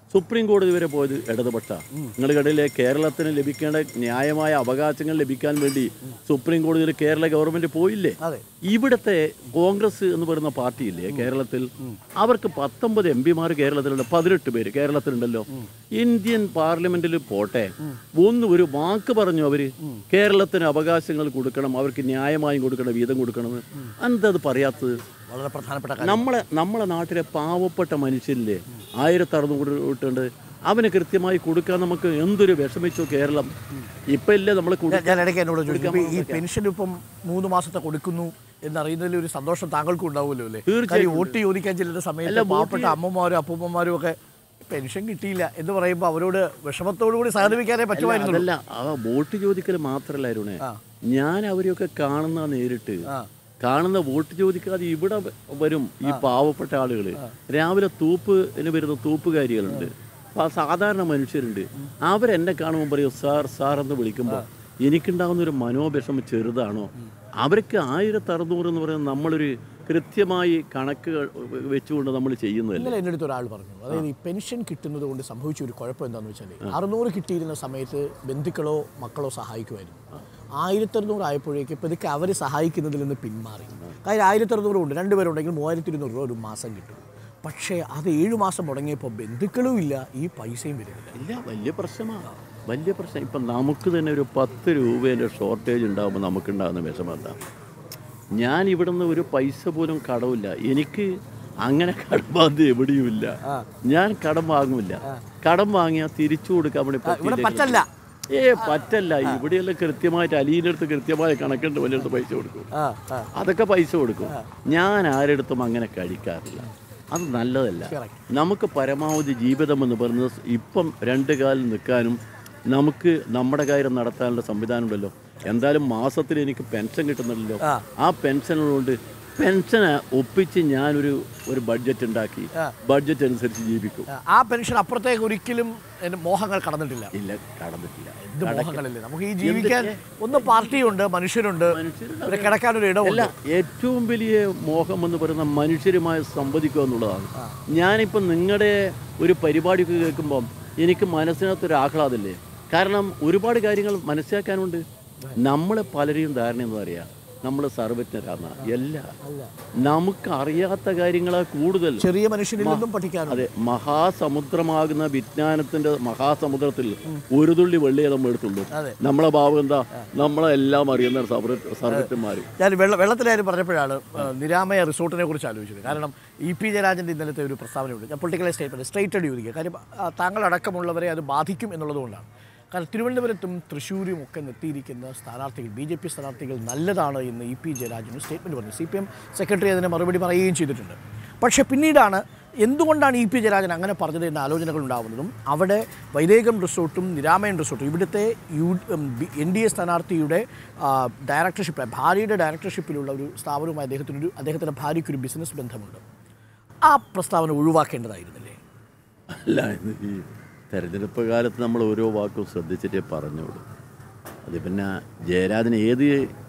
സുപ്രീം കോടതി വരെ പോയത് ഇടതുപക്ഷ. നിങ്ങളുടെ കേരളത്തിന് ലഭിക്കേണ്ട ന്യായമായ അവകാശങ്ങൾ ലഭിക്കാൻ വേണ്ടി സുപ്രീം കോടതിയിൽ കേരള ഗവൺമെന്റ് പോയില്ലേ? ഇവിടുത്തെ കോൺഗ്രസ് എന്ന് പറയുന്ന പാർട്ടിയില്ലേ കേരളത്തിൽ, അവർക്ക് പത്തൊമ്പത് എം പിമാർ കേരളത്തിലുണ്ട്, പതിനെട്ട് പേര് കേരളത്തിലുണ്ടല്ലോ. ഇന്ത്യൻ പാർലമെന്റിൽ പോട്ടെ, ഒന്ന് ഒരു വാക്ക് പറഞ്ഞു അവര് കേരളത്തിന് അവകാശങ്ങൾ കൊടുക്കണം, അവർക്ക് ന്യായമായും കൊടുക്കണം, വീതം കൊടുക്കണമെന്ന്. എന്താ അത് പറയാത്തത്? വളരെ പ്രധാനപ്പെട്ട നമ്മളെ നമ്മളെ നാട്ടിലെ പാവപ്പെട്ട മനുഷ്യരില്ലേ ആയിരത്തി അറുന്നൂറ് ഇട്ടുണ്ട്, അവന് കൃത്യമായി കൊടുക്കാൻ നമുക്ക് എന്തൊരു വിഷമിച്ചു കേരളം. ഇപ്പം ഇല്ലേ നമ്മൾ ഞാൻ ഇടയ്ക്ക് എന്നോട് ചോദിക്കും, ഈ പെൻഷൻ ഇപ്പം മൂന്ന് മാസത്തെ കൊടുക്കുന്നു എന്നറിയുന്നതിൽ ഒരു സന്തോഷം താങ്കൾക്കും ഉണ്ടാവുമല്ലോ അല്ലേ? തീർച്ചയായും. വോട്ട് ചോദിക്കാൻ ചെല്ലുന്ന സമയത്ത് പാവപ്പെട്ട അമ്മമാരും അപ്പൂപ്പന്മാരും ഒക്കെ പെൻഷൻ കിട്ടിയില്ല എന്ന് പറയുമ്പോൾ അവരോട് വിഷമത്തോടു കൂടി സഹകരിക്കാനേ പറ്റുമായിരുന്നു. അതല്ല, ആ വോട്ട് ചോദിക്കൽ മാത്രമല്ലായിരുന്നേ, ഞാൻ അവരെയൊക്കെ കാണുന്ന നേരിട്ട് കാണുന്ന വോട്ട് ചോദിക്കാതെ ഇവിടെ വരും ഈ പാവപ്പെട്ട ആളുകൾ. രാവിലെ തൂപ്പിന് വരുന്ന തൂപ്പുകാരികളുണ്ട്, സാധാരണ മനുഷ്യരുണ്ട്. അവരെന്നെ കാണുമ്പോൾ പറയും സാർ സാർ എന്ന് വിളിക്കുമ്പോൾ എനിക്കുണ്ടാകുന്ന ഒരു മനോവിഷമം ചെറുതാണോ? അവർക്ക് ആയിരത്തി അറുന്നൂറ് എന്ന് പറയുന്നത് നമ്മളൊരു കൃത്യമായി കണക്ക് വെച്ചുകൊണ്ട് നമ്മൾ ചെയ്യുന്നതല്ല. ഇന്നലെ എൻ്റെ അടുത്ത് ഒരാൾ പറഞ്ഞു, അതായത് ഈ പെൻഷൻ കിട്ടുന്നത് കൊണ്ട് സംഭവിച്ച ഒരു കുഴപ്പം എന്താണെന്ന് വെച്ചാൽ, അറുന്നൂറ് കിട്ടിയിരുന്ന സമയത്ത് ബന്ധുക്കളോ മക്കളോ സഹായിക്കുമായിരുന്നു. ആയിരത്തി അറുന്നൂറ് ആയപ്പോഴേക്ക് ഇപ്പോൾ ഇതൊക്കെ അവർ സഹായിക്കുന്നതിൽ നിന്ന് പിന്മാറി. കാര്യം ആയിരത്തി അറുന്നൂറ് ഉണ്ട്, രണ്ടുപേരുണ്ടെങ്കിൽ മൂവായിരത്തി ഇരുന്നൂറ് രൂപ ഒരു മാസം കിട്ടും. പക്ഷേ അത് ഏഴു മാസം മുടങ്ങിയപ്പോൾ ബന്ധുക്കളും ഇല്ല, ഈ പൈസയും വരുന്നില്ല. ഇല്ല, വലിയ പ്രശ്നമാണ്, വലിയ പ്രശ്നം. ഇപ്പം നമുക്ക് തന്നെ ഒരു പത്ത് രൂപേൻ്റെ ഷോർട്ടേജ് ഉണ്ടാകുമ്പോൾ നമുക്കുണ്ടാകുന്ന വിഷമം എന്താ? ഞാൻ ഇവിടെ നിന്ന് ഒരു പൈസ പോലും കടമില്ല, എനിക്ക് അങ്ങനെ കടം ബാധ്യത എവിടെയുമില്ല. ഞാൻ കടം വാങ്ങില്ല, കടം വാങ്ങിയാൽ തിരിച്ചു കൊടുക്കാൻ വേണ്ടി പറ്റില്ല. ഏ പറ്റല്ല, ഇവിടെയെല്ലാം കൃത്യമായിട്ട് അലീൻ്റെ അടുത്ത് കൃത്യമായ കണക്കുണ്ട്, വലിയ അടുത്ത് പൈസ കൊടുക്കും, അതൊക്കെ പൈസ കൊടുക്കും. ഞാൻ ആരെടുത്തും അങ്ങനെ കഴിക്കാറില്ല, അത് നല്ലതല്ല. നമുക്ക് പരമാവധി ജീവിതം എന്ന് പറയുന്നത് ഇപ്പം രണ്ട് കാലിൽ നിൽക്കാനും നമുക്ക് നമ്മുടെ കാര്യം നടത്താനുള്ള സംവിധാനം ഉണ്ടല്ലോ. എന്തായാലും മാസത്തിൽ എനിക്ക് പെൻഷൻ കിട്ടുന്നുണ്ടല്ലോ, ആ പെൻഷനുകൊണ്ട് പെൻഷന് ഒപ്പിച്ച് ഞാനൊരു ഒരു ബഡ്ജറ്റ് ഉണ്ടാക്കി ബഡ്ജറ്റ് അനുസരിച്ച് ജീവിക്കും. ആ പെൻഷൻ അപ്പുറത്തേക്ക് ഒരിക്കലും മോഹങ്ങൾ കടന്നിട്ടില്ല. ഇല്ല, കടന്നിട്ടില്ല. എന്ത് മോഹങ്ങളില്ല, നമുക്ക് ഈ ജീവിക്കാൻ ഒന്ന് പാർട്ടിയുണ്ട്, മനുഷ്യരുണ്ട്, കിടക്കാനൊരു ഇടമില്ല. ഏറ്റവും വലിയ മോഹം എന്ന് പറയുന്ന മനുഷ്യരുമായി സംവദിക്കുക എന്നുള്ളതാണ്. ഞാനിപ്പം നിങ്ങളുടെ ഒരു പരിപാടിക്ക് കേൾക്കുമ്പം എനിക്ക് മനസ്സിനകത്തൊരു ആഹ്ലാദമില്ലേ? കാരണം ഒരുപാട് കാര്യങ്ങൾ മനസ്സിലാക്കാനുണ്ട്. നമ്മളെ പലരെയും ധാരണ എന്താ പറയുക, നമ്മൾ സർവജ്ഞരാണ്, എല്ലാ നമുക്ക് അറിയാത്ത കാര്യങ്ങളെ കൂടുതൽ ചെറിയ മനുഷ്യരിൽ നിന്നും പഠിക്കാൻ. അതെ, മഹാസമുദ്രമാകുന്ന വിജ്ഞാനത്തിന്റെ മഹാസമുദ്രത്തിൽ ഒരു തുള്ളി വെള്ളിയെ നമ്മൾ എടുത്തുള്ളൂ. നമ്മളെ ഭാവം എന്താ? നമ്മളെല്ലാം അറിയുന്ന സർവജ്ഞന്മാർ. ഞാൻ വെള്ള വെള്ളത്തിലായാലും പറഞ്ഞപ്പോഴാണ് നിരാമയ റിസോർട്ടിനെ കുറിച്ച് ആലോചിച്ചത്. കാരണം ഇ പി ജയരാജൻ്റെ ഇന്നലത്തെ ഒരു പ്രസ്താവനയുണ്ട്, ഞാൻ പൊളിറ്റിക്കൽ സ്റ്റേറ്റ്മെൻറ്റ് സ്ട്രേറ്റ് അടി ചോദിക്കുക. കാര്യം താങ്കളടക്കമുള്ളവരെ അത് ബാധിക്കും എന്നുള്ളതുകൊണ്ടാണ്. കാരണം തിരുവനന്തപുരത്തും തൃശ്ശൂരും ഒക്കെ നിർത്തിയിരിക്കുന്ന സ്ഥാനാർത്ഥികൾ, ബി ജെ പി സ്ഥാനാർത്ഥികൾ നല്ലതാണ് എന്ന് ഇ പി ജയരാജന് സ്റ്റേറ്റ്മെൻറ്റ് പറഞ്ഞു. സി പി എം സെക്രട്ടറി അതിന് മറുപടി പറയുകയും ചെയ്തിട്ടുണ്ട്. പക്ഷേ പിന്നീടാണ് എന്തുകൊണ്ടാണ് ഇ പി ജയരാജൻ അങ്ങനെ പറഞ്ഞത് എന്ന ആലോചനകൾ ഉണ്ടാകുന്നതും. അവിടെ വൈദേകം റിസോർട്ടും നിരാമയൻ റിസോർട്ടും ഇവിടുത്തെ യു എൻ ഡി എ സ്ഥാനാർത്ഥിയുടെ ഡയറക്ടർഷിപ്പ്, ഭാര്യയുടെ ഡയറക്ടർഷിപ്പിലുള്ള ഒരു സ്ഥാപനവുമായി അദ്ദേഹത്തിനൊരു അദ്ദേഹത്തിൻ്റെ ഭാര്യയ്ക്കൊരു ബിസിനസ് ബന്ധമുണ്ട്. ആ പ്രസ്താവന ഒഴിവാക്കേണ്ടതായിരുന്നില്ലേ? അല്ല, ഈ തെരഞ്ഞെടുപ്പ് കാലത്ത് നമ്മൾ ഓരോ വാക്കും ശ്രദ്ധിച്ചിട്ടേ പറഞ്ഞോളൂ. അത് പിന്നെ ജയരാജൻ ഏത്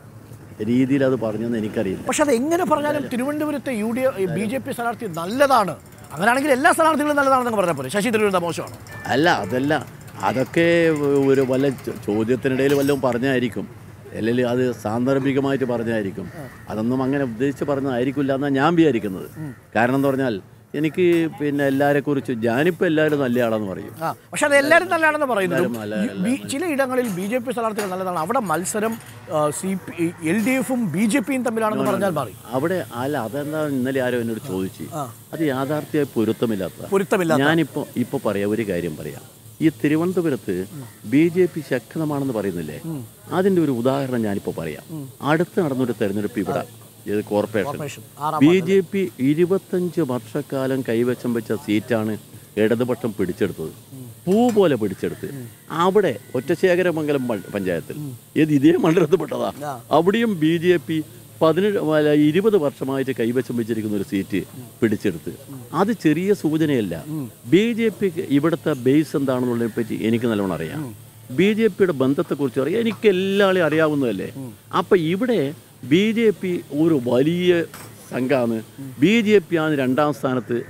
രീതിയിൽ അത് പറഞ്ഞെന്ന് എനിക്കറിയില്ല. പക്ഷെ അത് എങ്ങനെ പറഞ്ഞാലും തിരുവനന്തപുരത്തെ U D F B J P സ്ഥാനാർത്ഥി നല്ലതാണ്, അങ്ങനെയാണെങ്കിൽ എല്ലാ സ്ഥാനാർത്ഥികളും നല്ലതാണെന്ന് പറഞ്ഞാൽ പോലെ ശശി തരൂർ മോശമാണ്. അല്ല, അതല്ല, അതൊക്കെ ഒരു വല്ല ചോദ്യത്തിനിടയിൽ വല്ലതും പറഞ്ഞായിരിക്കും, അല്ലെങ്കിൽ അത് സാന്ദർഭികമായിട്ട് പറഞ്ഞായിരിക്കും. അതൊന്നും അങ്ങനെ ഉദ്ദേശിച്ച് പറഞ്ഞതായിരിക്കില്ല എന്നാണ് ഞാൻ വിചാരിക്കുന്നത്. കാരണം എന്ന് പറഞ്ഞാൽ എനിക്ക് പിന്നെ എല്ലാവരെ കുറിച്ച് ഞാനിപ്പോൾ എല്ലാവരും നല്ല ആളെന്ന് പറയും. പക്ഷെ അത് എല്ലാവരും നല്ലതാണെന്ന് പറയുന്നത് ചില ഇടങ്ങളിൽ ബി ജെ പി സ്ഥാനാർത്ഥികൾ നല്ലതാണ്, അവിടെ മത്സരം സി പി എൽ ഡി എഫും ബി ജെ പിയും തമ്മിലാണെന്ന് പറഞ്ഞാൽ മാറി. അവിടെ അല്ല, അതെന്താ ഇന്നലെ ആരോ എന്നോട് ചോദിച്ചു, അത് യാഥാർത്ഥ്യമായി പൊരുത്തമില്ലാത്ത പൊരുത്തമില്ല. ഞാനിപ്പോൾ ഇപ്പോൾ പറയാം, ഒരു കാര്യം പറയാം. ഈ തിരുവനന്തപുരത്ത് ബി ജെ പി ശക്തമാണെന്ന് പറയുന്നില്ലേ, അതിൻ്റെ ഒരു ഉദാഹരണം ഞാനിപ്പോൾ പറയാം. അടുത്ത് നടന്നൊരു തെരഞ്ഞെടുപ്പ് ഇവിടെ ഏത് കോർപ്പറേഷൻ ബി ജെ പി ഇരുപത്തഞ്ച് വർഷക്കാലം കൈവശം വെച്ച സീറ്റാണ് ഇടതുപക്ഷം പിടിച്ചെടുത്തത്, പൂ പോലെ പിടിച്ചെടുത്ത്. അവിടെ ഒറ്റശേഖരമംഗലം പഞ്ചായത്തിൽ ഏത് ഇതേ മണ്ഡലത്തിൽ പെട്ടതാ, അവിടെയും ബി ജെ പി പതിനേഴ് ഇരുപത് വർഷമായിട്ട് കൈവശം വെച്ചിരിക്കുന്ന ഒരു സീറ്റ് പിടിച്ചെടുത്ത്. അത് ചെറിയ സൂചനയല്ല. ബി ജെ പിക്ക് ഇവിടുത്തെ ബേസ് എന്താണെന്നുള്ളതിനെ പറ്റി എനിക്ക് നല്ലോണം അറിയാം. ബി ജെ പിയുടെ ബന്ധത്തെക്കുറിച്ച് അറിയാം, എനിക്ക് എല്ലാവരെയും അറിയാവുന്നതല്ലേ. അപ്പം ഇവിടെ ബി ജെ പി ഒരു വലിയ സംഘമാണ്, ബി ജെ പി ആണ് രണ്ടാം സ്ഥാനത്ത്. നോ,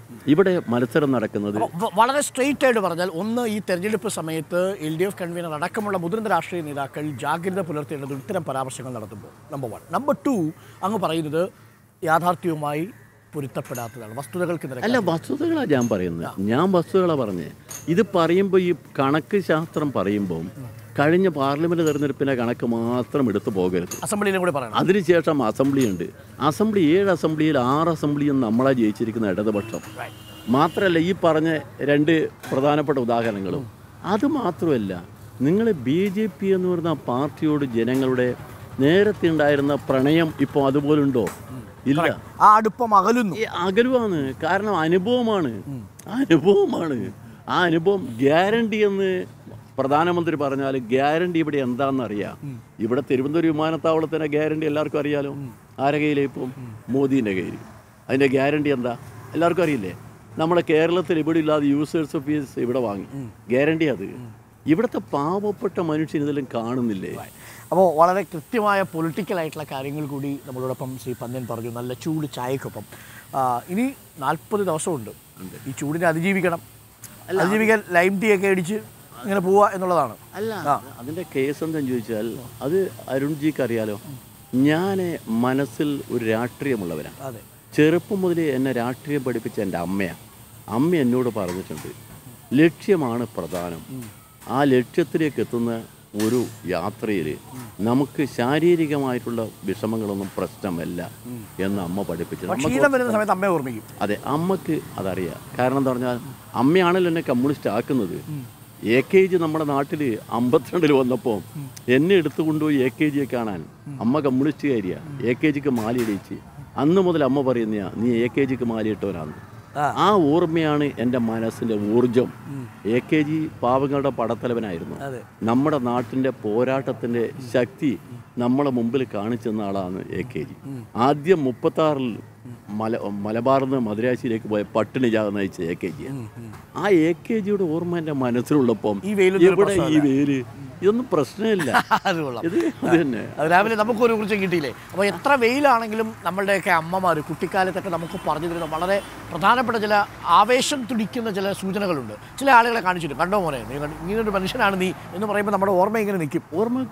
ഇവിടെ മത്സരം നടക്കുന്നത് വ- വളരെ സ്ട്രെയിറ്റ് ആയിട്ട് പറഞ്ഞാൽ, ഒന്ന്, ഈ തെരഞ്ഞെടുപ്പ് സമയത്ത് എൽ ഡി എഫ് കൺവീനർ അടക്കമുള്ള മുതിർന്ന രാഷ്ട്രീയ നേതാക്കൾ ജാഗ്രത പുലർത്തേണ്ടത് ഇത്തരം പരാമർശങ്ങൾ നടത്തുമ്പോൾ, നമ്പർ വൺ. നമ്പർ ടു, അങ്ങ് പറയുന്നത് യാഥാർത്ഥ്യവുമായി പൊരുത്തപ്പെടാത്തതാണ്, വസ്തുതകൾക്ക് നിരക്കാത്ത. അല്ല, വസ്തുതകളാണ് ഞാൻ പറയുന്നത്. ഞാൻ വസ്തുതകളാണ് പറഞ്ഞത്. ഇത് പറയുമ്പോൾ ഈ കണക്ക് ശാസ്ത്രം പറയുമ്പോൾ കഴിഞ്ഞ പാർലമെന്റ് തെരഞ്ഞെടുപ്പിന്റെ കണക്ക് മാത്രം എടുത്തു പോകരുത്. അസംബ്ലിയിലും കൂടി പറയണം. അതിനുശേഷം അസംബ്ലി ഉണ്ട്. അസംബ്ലി ഏഴ് അസംബ്ലിയിൽ ആറ് അസംബ്ലിയും നമ്മളാ ജയിച്ചിരിക്കുന്ന ഇടതുപക്ഷം. മാത്രമല്ല ഈ പറഞ്ഞ രണ്ട് പ്രധാനപ്പെട്ട ഉദാഹരണങ്ങളും. അത് മാത്രമല്ല, നിങ്ങൾ ബി ജെ പി എന്ന് പറയുന്ന പാർട്ടിയോട് ജനങ്ങളുടെ നേരത്തെ ഉണ്ടായിരുന്ന പ്രണയം ഇപ്പോൾ അതുപോലുണ്ടോ? ഇല്ല. ആ അടുപ്പം അകലുന്നു. ഈ അകലുവാണ്. കാരണം അനുഭവമാണ്, അനുഭവമാണ്. ആ അനുഭവം ഗ്യാരണ്ടി എന്ന് പ്രധാനമന്ത്രി പറഞ്ഞാൽ ഗ്യാരണ്ടി ഇവിടെ എന്താണെന്നറിയാം. ഇവിടെ തിരുവനന്തപുരം വിമാനത്താവളത്തിൻ്റെ ഗ്യാരണ്ടി എല്ലാവർക്കും അറിയാലോ. ആരുടെ കയ്യിലെ ഇപ്പം? മോദീൻ്റെ കയ്യിൽ. അതിൻ്റെ ഗ്യാരണ്ടി എന്താ എല്ലാവർക്കും അറിയില്ലേ? നമ്മുടെ കേരളത്തിൽ ഇവിടെ ഇല്ലാതെ യൂസേഴ്സ് ഫീസ് ഇവിടെ വാങ്ങി. ഗ്യാരണ്ടി അത്. ഇവിടുത്തെ പാവപ്പെട്ട മനുഷ്യൻ ഇതെല്ലാം കാണുന്നില്ലേ? അപ്പോൾ വളരെ കൃത്യമായ പൊളിറ്റിക്കലായിട്ടുള്ള കാര്യങ്ങൾ കൂടി നമ്മളോടൊപ്പം ശ്രീ പന്ന്യൻ പറഞ്ഞു. നല്ല ചൂട് ചായക്കൊപ്പം. ഇനി നാൽപ്പത് ദിവസമുണ്ട് ഈ ചൂടിനെ അതിജീവിക്കണം. അതിജീവിക്കാൻ ലൈം ടീ ഒക്കെ അടിച്ച് ഇങ്ങനെ പോവുക എന്നുള്ളതാണ്. അല്ല, അതിൻ്റെ കേസ് എന്താണെന്ന് ചോദിച്ചാൽ അത് അരുൺജിക്ക് അറിയാലോ. ഞാൻ മനസ്സിൽ ഒരു രാഷ്ട്രീയമുള്ളവരാണ്. അതെ. ചെറുപ്പം മുതലേ എന്നെ രാഷ്ട്രീയം പഠിപ്പിച്ച എൻ്റെ അമ്മയാണ്. അമ്മ എന്നോട് പറഞ്ഞിട്ടുണ്ട്, ലക്ഷ്യമാണ് പ്രധാനം. ആ ലക്ഷ്യത്തിലേക്ക് എത്തുന്ന ഒരു യാത്രയിൽ നമുക്ക് ശാരീരികമായിട്ടുള്ള വിഷമങ്ങളൊന്നും പ്രശ്നമല്ല എന്ന് അമ്മ പഠിപ്പിച്ചത്. സമയത്ത് അമ്മയെ ഓർമ്മിക്കും. അതെ, അമ്മക്ക് അതറിയാം. കാരണം എന്താ പറഞ്ഞാൽ അമ്മയാണല്ലോ എന്നെ കമ്മ്യൂണിസ്റ്റ് ആക്കുന്നത്. എ കെ ജി നമ്മുടെ നാട്ടിൽ അമ്പത്തിരണ്ടിൽ വന്നപ്പോൾ എന്നെ എടുത്തുകൊണ്ടുപോയി എ കെ ജിയെ കാണാൻ. അമ്മ കമ്മ്യൂണിസ്റ്റുകാരിയാണ്. എ കെ ജിക്ക് മാലയിടിച്ച് അന്ന് മുതൽ അമ്മ പറയുന്ന നീ എ കെ ജിക്ക് മാലയിട്ടവനാണ്. ആ ഓർമ്മയാണ് എൻ്റെ മനസ്സിൻ്റെ ഊർജം. എ കെ ജി പാവങ്ങളുടെ പടത്തലവനായിരുന്നു. നമ്മുടെ നാട്ടിൻ്റെ പോരാട്ടത്തിൻ്റെ ശക്തി നമ്മളെ മുമ്പിൽ കാണിച്ചെന്ന ആളാണ് എ കെ ജി. ആദ്യം മുപ്പത്താറിൽ മല മലബാറിൽ നിന്ന് മദുരാശിയിലേക്ക് പോയ പട്ടിണി ജാഥ നയിച്ച എ കെ ജി. ആ എ കെ ജിയുടെ ഓർമ്മ എൻ്റെ മനസ്സിലുള്ളപ്പോൾ ഇവിടെ ഈ വെയില് ഇതൊന്നും പ്രശ്നമില്ല. ഇത് തന്നെ രാവിലെ നമുക്കൊരു കുറിച്ച് കിട്ടിയില്ലേ? അപ്പോൾ എത്ര വെയിലാണെങ്കിലും നമ്മളുടെയൊക്കെ അമ്മമാർ കുട്ടിക്കാലത്തൊക്കെ നമുക്ക് പറഞ്ഞു തരുന്ന വളരെ പ്രധാനപ്പെട്ട ചില ആവേശം തുടിക്കുന്ന ചില സൂചനകളുണ്ട്. ചില ആളുകളെ കാണിച്ചിട്ട്, കണ്ടോ മോനെ നീ ഇങ്ങനൊരു മനുഷ്യനാണ് നീ എന്ന് പറയുമ്പോൾ നമ്മുടെ ഓർമ്മ ഇങ്ങനെ നിൽക്കും. ഓർമ്മ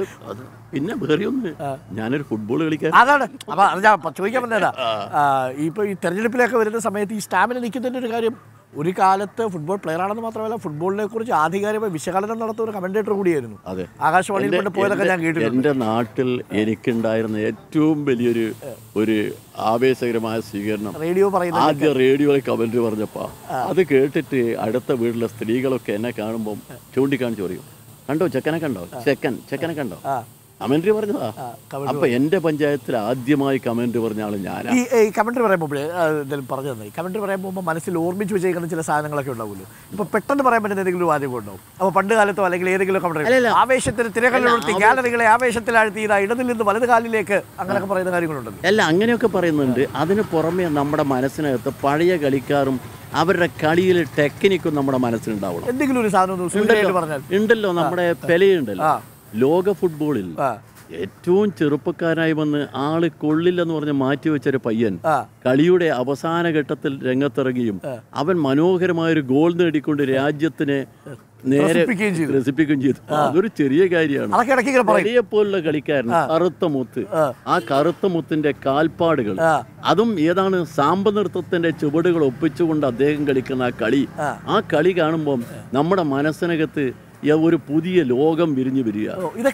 പിന്നെ വേറെ ഒന്ന്, ഞാനൊരു ഫുട്ബോൾ കളിക്കാൻ. അതാണ്. അപ്പോൾ അത് ഞാൻ ചോദിക്കാൻ പറ്റേതാ, ഇപ്പോൾ ഈ തെരഞ്ഞെടുപ്പിലൊക്കെ വരുന്ന സമയത്ത് ഈ സ്റ്റാമിന നിൽക്കുന്നതിൻ്റെ ഒരു കാര്യം, ഒരു കാലത്ത് ഫുട്ബോൾ പ്ലെയർ ആണെന്ന് മാത്രമല്ല ഫുട്ബോളിനെ കുറിച്ച് ആധികാരികമായ വിശകലനം നടത്തുന്ന ഒരു കമന്റേറ്റർ കൂടിയായിരുന്നു. അതെ, ആകാശവാണിയിൽ കൊണ്ട് പോയതൊക്കെ ഞാൻ കേട്ടിട്ടുണ്ട്. എൻ്റെ നാട്ടിൽ എനിക്കുണ്ടായിരുന്ന ഏറ്റവും വലിയൊരു ഒരു ആവേശകരമായ സ്വീകരണം റേഡിയോ പറയുന്നത്. ആദ്യം റേഡിയോയിൽ കമന്ററി പറഞ്ഞപ്പോൾ അത് കേട്ടിട്ട് അടുത്ത വീട്ടിലെ സ്ത്രീകളൊക്കെ എന്നെ കാണുമ്പോൾ ചൂണ്ടിക്കാണിച്ച് പറയും, കണ്ടോ ചെക്കനെ കണ്ടോ, ചെക്കൻ ചെക്കനെ കണ്ടോ, കമന്ററി പറഞ്ഞതാ. അപ്പൊ എന്റെ പഞ്ചായത്തിൽ ആദ്യമായി കമന്ററി പറഞ്ഞ ആള് ഞാനാണ്. ഈ കമന്ററി പറയുമ്പോൾ എന്തെങ്കിലും പറഞ്ഞു തന്നെ, കമന്ററി പറയുമ്പോൾ മനസ്സിൽ ഓർമ്മിച്ച് വെച്ചേക്കുന്ന ചില സാധനങ്ങളൊക്കെ ഉണ്ടാവുമല്ലോ. ഇപ്പൊ പെട്ടെന്ന് പറയാൻ പറ്റുന്ന ഏതെങ്കിലും വാചകം ഉണ്ടാവും. അപ്പൊ പണ്ട് കാലത്തോ അല്ലെങ്കിൽ ഏതെങ്കിലും കമന്ററി ആവേശത്തിന് തിരകളിലൂടെ ഗാലറികളെ ആവേശത്തിലാഴ്ത്തി ഇതാ ഇടതിൽ നിന്ന് വലത് കാലിലേക്ക് അങ്ങനെയൊക്കെ പറയുന്ന കാര്യങ്ങളുണ്ടല്ലോ. അല്ല, അങ്ങനെയൊക്കെ പറയുന്നുണ്ട്. അതിന് പുറമെ നമ്മുടെ മനസ്സിനകത്ത് പഴയ കളിക്കാരും അവരുടെ കളിയിൽ ടെക്നിക്കും നമ്മുടെ മനസ്സിലുണ്ടാവണം. എന്തെങ്കിലും ഒരു സാധനം പറഞ്ഞാൽ ഉണ്ടല്ലോ. നമ്മുടെ പെലെയുണ്ടല്ലോ, ലോക ഫുട്ബോളിൽ ഏറ്റവും ചെറുപ്പക്കാരായി വന്ന് ആള് കൊള്ളില്ലെന്ന് പറഞ്ഞ് മാറ്റിവെച്ചൊരു പയ്യൻ കളിയുടെ അവസാന ഘട്ടത്തിൽ രംഗത്തിറങ്ങിയും അവൻ മനോഹരമായൊരു ഗോൾ നേടിക്കൊണ്ട് രാജ്യത്തിനെ നേരെ രസിപ്പിക്കുകയും ചെയ്തു. അതൊരു ചെറിയ കാര്യമാണ്. വലിയ പോലുള്ള കളിക്കാരൻ കറുത്ത മുത്ത്, ആ കറുത്ത മുത്തിന്റെ കാൽപ്പാടുകൾ, അതും ഏതാണ് സാമ്പ നൃത്തത്തിന്റെ ചുവടുകൾ ഒപ്പിച്ചുകൊണ്ട് അദ്ദേഹം കളിക്കുന്ന ആ കളി, ആ കളി കാണുമ്പോൾ നമ്മുടെ മനസ്സിനകത്ത് ഒരു പുതിയ ലോകം വിരിഞ്ഞു വരിക.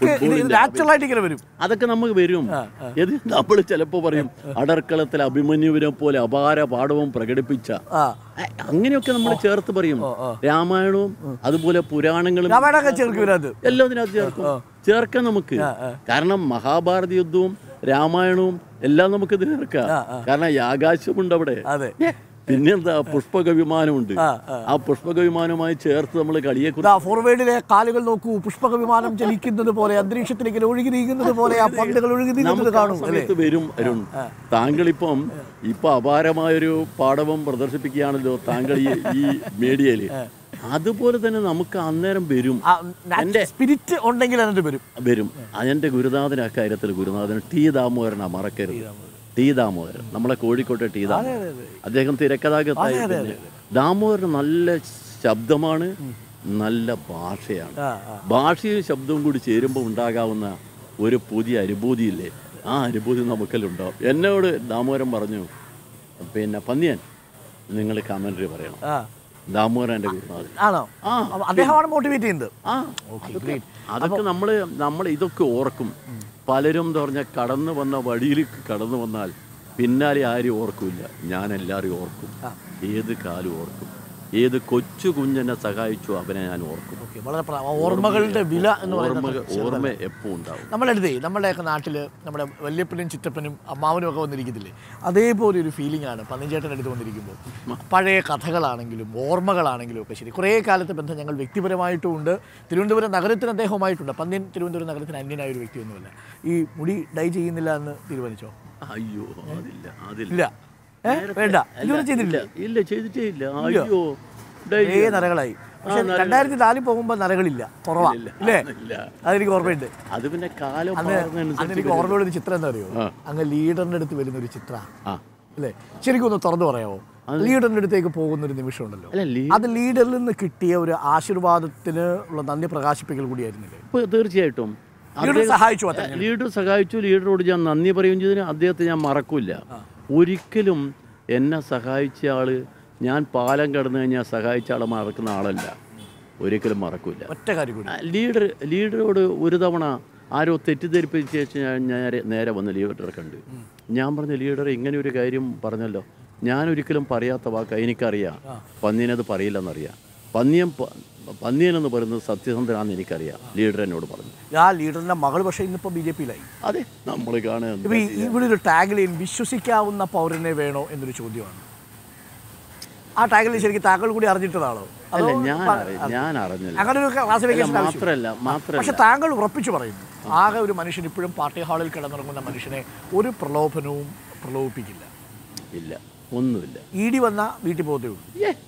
അതൊക്കെ നമുക്ക് വരും. ഇത് നമ്മൾ ചിലപ്പോ പറയും അടർക്കളത്തിൽ അഭിമന്യുവിനെ പോലെ അപാര പാഠവും പ്രകടിപ്പിച്ച, അങ്ങനെയൊക്കെ നമ്മൾ ചേർത്ത് പറയും. രാമായണവും അതുപോലെ പുരാണങ്ങളും എല്ലാം ഇതിനകത്ത് ചേർക്കും, ചേർക്കാം നമുക്ക്. കാരണം മഹാഭാരത യുദ്ധവും രാമായണവും എല്ലാം നമുക്ക് ഇതിൽ ചേർക്കാം. കാരണം ഈ ആകാശമുണ്ട് അവിടെ. പിന്നെന്താ, പുഷ്പക വിമാനമുണ്ട്. ആ പുഷ്പക വിമാനവുമായി ചേർത്ത് നമ്മൾ കളിയെക്കുറിച്ച് ഫോർവേഡിലെ കാലുകൾ നോക്കൂ, പുഷ്പക വിമാനം ചലിക്കുന്നത് പോലെ അന്തരീക്ഷത്തിലേക്ക് ഒഴുകി നീങ്ങുന്നത് പോലെ ആ പന്തുകൾ ഒഴുകി നീങ്ങുന്നത് കാണും. സമയത്ത് വരും അരുൺ. താങ്കളിപ്പം ഇപ്പൊ അപാരമായൊരു പാഠവും പ്രദർശിപ്പിക്കുകയാണല്ലോ താങ്കൾ ഈ മീഡിയയില്. അതുപോലെ തന്നെ നമുക്ക് അന്നേരം വരും. എന്റെ സ്പിരിറ്റ് ഉണ്ടെങ്കിൽ അതിന്റെ വരും വരും. അതെന്റെ ഗുരുനാഥൻ അക്കാര്യത്തിൽ ഗുരുനാഥൻ ടി ദാമോദരനാ, മറക്കരുത്. ടി ദാമോദരൻ, നമ്മളെ കോഴിക്കോട്ടെ ടി ദാമോദരൻ. അദ്ദേഹം തിരക്കഥാകൃത്തായിരുന്നു. ദാമോദരൻ നല്ല ശബ്ദമാണ്, നല്ല ഭാഷയാണ്. ഭാഷയും ശബ്ദവും കൂടി ചേരുമ്പോൾ ഉണ്ടാകാവുന്ന ഒരു പുതിയ അനുഭൂതിയില്ലേ, ആ അനുഭൂതി നമുക്കെല്ലാം ഉണ്ടാവും. എന്നോട് ദാമോദരൻ പറഞ്ഞു, പിന്നെ പന്നിയൻ നിങ്ങൾ കമൻട്രി പറയണം. ദാമോദരൻ എൻ്റെ ഗുരുനാഥൻ ആണോ? അദ്ദേഹമാണ് മോട്ടിവേറ്റ് ചെയ്യുന്നത്. ആ അതൊക്കെ നമ്മൾ നമ്മൾ ഇതൊക്കെ ഓർക്കും. പലരും എന്ന് പറഞ്ഞാൽ കടന്നു വന്ന വഴിയിൽ കടന്നു വന്നാൽ പിന്നാലെ ആരും ഓർക്കില്ല. ഞാൻ എല്ലാവരും ഓർക്കും, ഏത് കാലം ഓർക്കും. ഏത് കൊച്ചു കുഞ്ഞെന്നെ സഹായിച്ചു അവനെ ഞാൻ ഓർക്കും. വളരെ ഓർമ്മകളുടെ വില എന്ന് പറയുന്നത് ഓർമ്മ എപ്പോൾ ഉണ്ടാവും. നമ്മളെടുത്തേ നമ്മുടെയൊക്കെ നാട്ടിൽ നമ്മുടെ വല്യപ്പനും ചിറ്റപ്പനും അമ്മാവനും ഒക്കെ വന്നിരിക്കത്തില്ലേ, അതേപോലെ ഒരു ഫീലിംഗ് ആണ് പന്നിഞ്ചേട്ടൻ്റെ അടുത്ത് വന്നിരിക്കുമ്പോൾ. പഴയ കഥകളാണെങ്കിലും ഓർമ്മകളാണെങ്കിലും ഒക്കെ ശരി. കുറേ കാലത്തെ ബന്ധം ഞങ്ങൾ വ്യക്തിപരമായിട്ടും ഉണ്ട്, തിരുവനന്തപുരം നഗരത്തിന് അദ്ദേഹവുമായിട്ടുണ്ട്. പന്നിയൻ തിരുവനന്തപുരം നഗരത്തിന് അന്യനായ ഒരു വ്യക്തിയൊന്നുമല്ല. ഈ മുടി ഡൈ ചെയ്യുന്നില്ല എന്ന് തീരുമാനിച്ചോ? അയ്യോ അതില്ല, അതില്ല, വേണ്ട, ഇതുവരെ ചെയ്തിട്ടില്ല. ഇല്ല, ചെയ്തിട്ടേ ഇല്ല. അയ്യോ ഏ നരകളായി. പക്ഷെ രണ്ടായിരത്തി നാലിൽ പോകുമ്പോൾ നരകളില്ല, കുറവാണ് ഇല്ലേ? അതെനിക്ക് ഓർമ്മയുണ്ട്. അത് പിന്നെ കാലം അതെനിക്ക് ഓർമ്മയുള്ള ഒരു ചിത്രം എന്താ അറിയോ? അങ്ങ് ലീഡറിന്റെ അടുത്ത് വരുന്ന ഒരു ചിത്രം അല്ലേ? ശരിക്കും ഒന്ന് തുറന്നു പറയാമോ? ലീഡറിന്റെ അടുത്തേക്ക് പോകുന്ന ഒരു നിമിഷം ഉണ്ടല്ലോ, അത് ലീഡറിൽ നിന്ന് കിട്ടിയ ഒരു ആശീർവാദത്തിന് ഉള്ള നന്ദി പ്രകാശിപ്പിക്കൽ കൂടിയായിരുന്നില്ലേ? തീർച്ചയായിട്ടും സഹായിച്ചു. ലീഡർ സഹായിച്ചു. ലീഡറോട് ഞാൻ നന്ദി പറയുകയും ചെയ്തതിന് അദ്ദേഹത്തെ ഞാൻ മറക്കില്ല. ഒരിക്കലും എന്നെ സഹായിച്ച ആള്, ഞാൻ പാലം കടന്നു കഴിഞ്ഞാൽ സഹായിച്ച ആളെ മറക്കുന്ന ആളല്ല, ഒരിക്കലും മറക്കില്ല. ഒറ്റ കാര്യം കൂടി, ലീഡർ ലീഡറോട് ഒരു തവണ ആരോ തെറ്റിദ്ധരിപ്പിച്ച് വെച്ച് ഞാൻ നേരെ നേരെ വന്ന് ലീഡറെ കണ്ട് ഞാൻ പറഞ്ഞു, ലീഡർ ഇങ്ങനെ ഒരു കാര്യം പറഞ്ഞല്ലോ, ഞാൻ ഒരിക്കലും പറയാത്ത വാക്ക് എനിക്കറിയാം, പന്നീനത് പറയില്ലെന്നറിയാം. പന്നിയൻ പന്നിയനെന്ന് പറയുന്നത് സത്യസന്ധനാണെന്ന് എനിക്കറിയാം, ലീഡർ എന്നോട് പറഞ്ഞു. ആ ലീഡറിന്റെ മകൾ പക്ഷേ ഇന്നിപ്പോൾ ബി ജെ പിയിലായി. അതെ, നമ്മൾ കാണുക. ഇവിടെ ഒരു ടാഗ്ലൈൻ വിശ്വസിക്കാവുന്ന പൗരനെ വേണോ എന്നൊരു ചോദ്യമാണ്. ആ ടാഗ്ലൈൻ ശരിക്കും താങ്കൾ കൂടി അറിഞ്ഞിട്ടതാണോ? അല്ല, ഞാൻ ഞാൻ അറിഞ്ഞില്ല. അങ്ങനെ ഒരു ക്ലാസിഫിക്കേഷൻ മാത്രമല്ല മാത്രമല്ല പക്ഷെ താങ്കൾ ഉറപ്പിച്ചു പറയുന്നു, ആകെ ഒരു മനുഷ്യൻ ഇപ്പോഴും പാർട്ടി ഹാളിൽ കിടന്നിറങ്ങുന്ന മനുഷ്യനെ ഒരു പ്രലോഭനവും പ്രലോഭിപ്പിക്കില്ല. ഇല്ല, ഒന്നുമില്ല. ഇ ഡി വന്ന വീട്ടിൽ പോകത്തേ ഉള്ളൂ.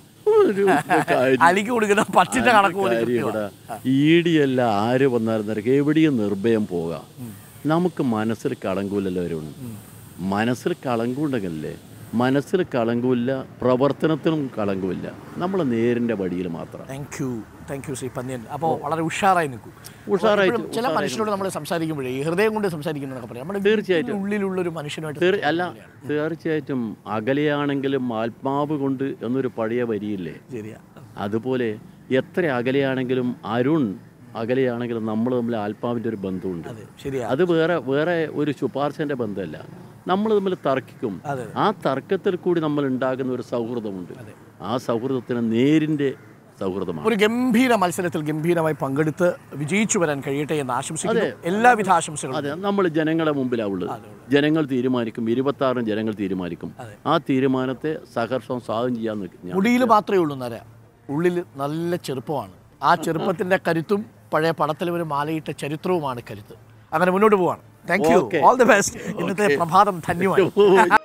അലിക്ക് കൊടുക്കുന്ന പച്ചിന്റെ കണക്ക് ഈടിയല്ല ആര് വന്നാലും എവിടെയും നിർഭയം പോകാം. നമുക്ക് മനസ്സിൽ കളങ്കൂലല്ലോ. മനസ്സിൽ കളങ്കുണ്ടെങ്കിലല്ലേ, മനസ്സിൽ കളങ്കുമില്ല, പ്രവർത്തനത്തിനും കളങ്കുമില്ല. നമ്മൾ നേരിന്റെ വഴിയിൽ മാത്രം. Thank you thank you Shri Panniyan. അപ്പോൾ വളരെ ഉഷാറായി നിൽക്കും. ഉഷാറായി ചില മനുഷ്യരോട് നമ്മൾ സംസാരിക്കുമ്പോഴേ ഹൃദയം കൊണ്ട് സംസാരിക്കുന്നതൊക്കെ പറയാം. നമ്മുടെ തീർച്ചയായിട്ടും ഉള്ളിലുള്ളൊരു മനുഷ്യനായിട്ട് അല്ല, തീർച്ചയായിട്ടും അകലെയാണെങ്കിലും ആത്മാവ് കൊണ്ട് എന്നൊരു പഴയ വരിയില്ലേ, ശരിയാ. അതുപോലെ എത്ര അകലെയാണെങ്കിലും അരുൺ അകലെയാണെങ്കിലും നമ്മൾ തമ്മിൽ ആത്മാവിൻ്റെ ഒരു ബന്ധമുണ്ട്. അത് വേറെ വേറെ ഒരു ശുപാർശൻ്റെ ബന്ധമല്ല. നമ്മൾ തമ്മിൽ തർക്കിക്കും, ആ തർക്കത്തിൽ കൂടി നമ്മൾ ഉണ്ടാകുന്ന ഒരു സൗഹൃദമുണ്ട്. ആ സൗഹൃദത്തിന് നേരിൻ്റെ സൗഹൃദമാണ്. ഒരു ഗംഭീര മത്സരത്തിൽ ഗംഭീരമായി പങ്കെടുത്ത് വിജയിച്ചു വരാൻ കഴിയട്ടെ എന്ന് ആശംസിക്കുന്നു. എല്ലാവിധ ആശംസകളും. അതെ, നമ്മൾ ജനങ്ങളുടെ മുമ്പിലാവുള്ളത്. ജനങ്ങൾ തീരുമാനിക്കും, ഇരുപത്തി ആറിന് ജനങ്ങൾ തീരുമാനിക്കും. ആ തീരുമാനത്തെ സഹർഷം സ്വാഗതം ചെയ്യാൻ നിൽക്കും. മുടിയിൽ മാത്രമേ ഉള്ളൂ നര, ഉള്ളിൽ നല്ല ചെറുപ്പമാണ്. ആ ചെറുപ്പത്തിന്റെ കരുത്തും പഴയ പടത്തിൽ ഒരു മാലയിട്ട ചരിത്രവുമാണ് കരുത്ത്. അങ്ങനെ മുന്നോട്ട് പോവാണ്. Thank you, all the best. ഇന്നത്തെ പ്രഭാതം ധന്യവാദം.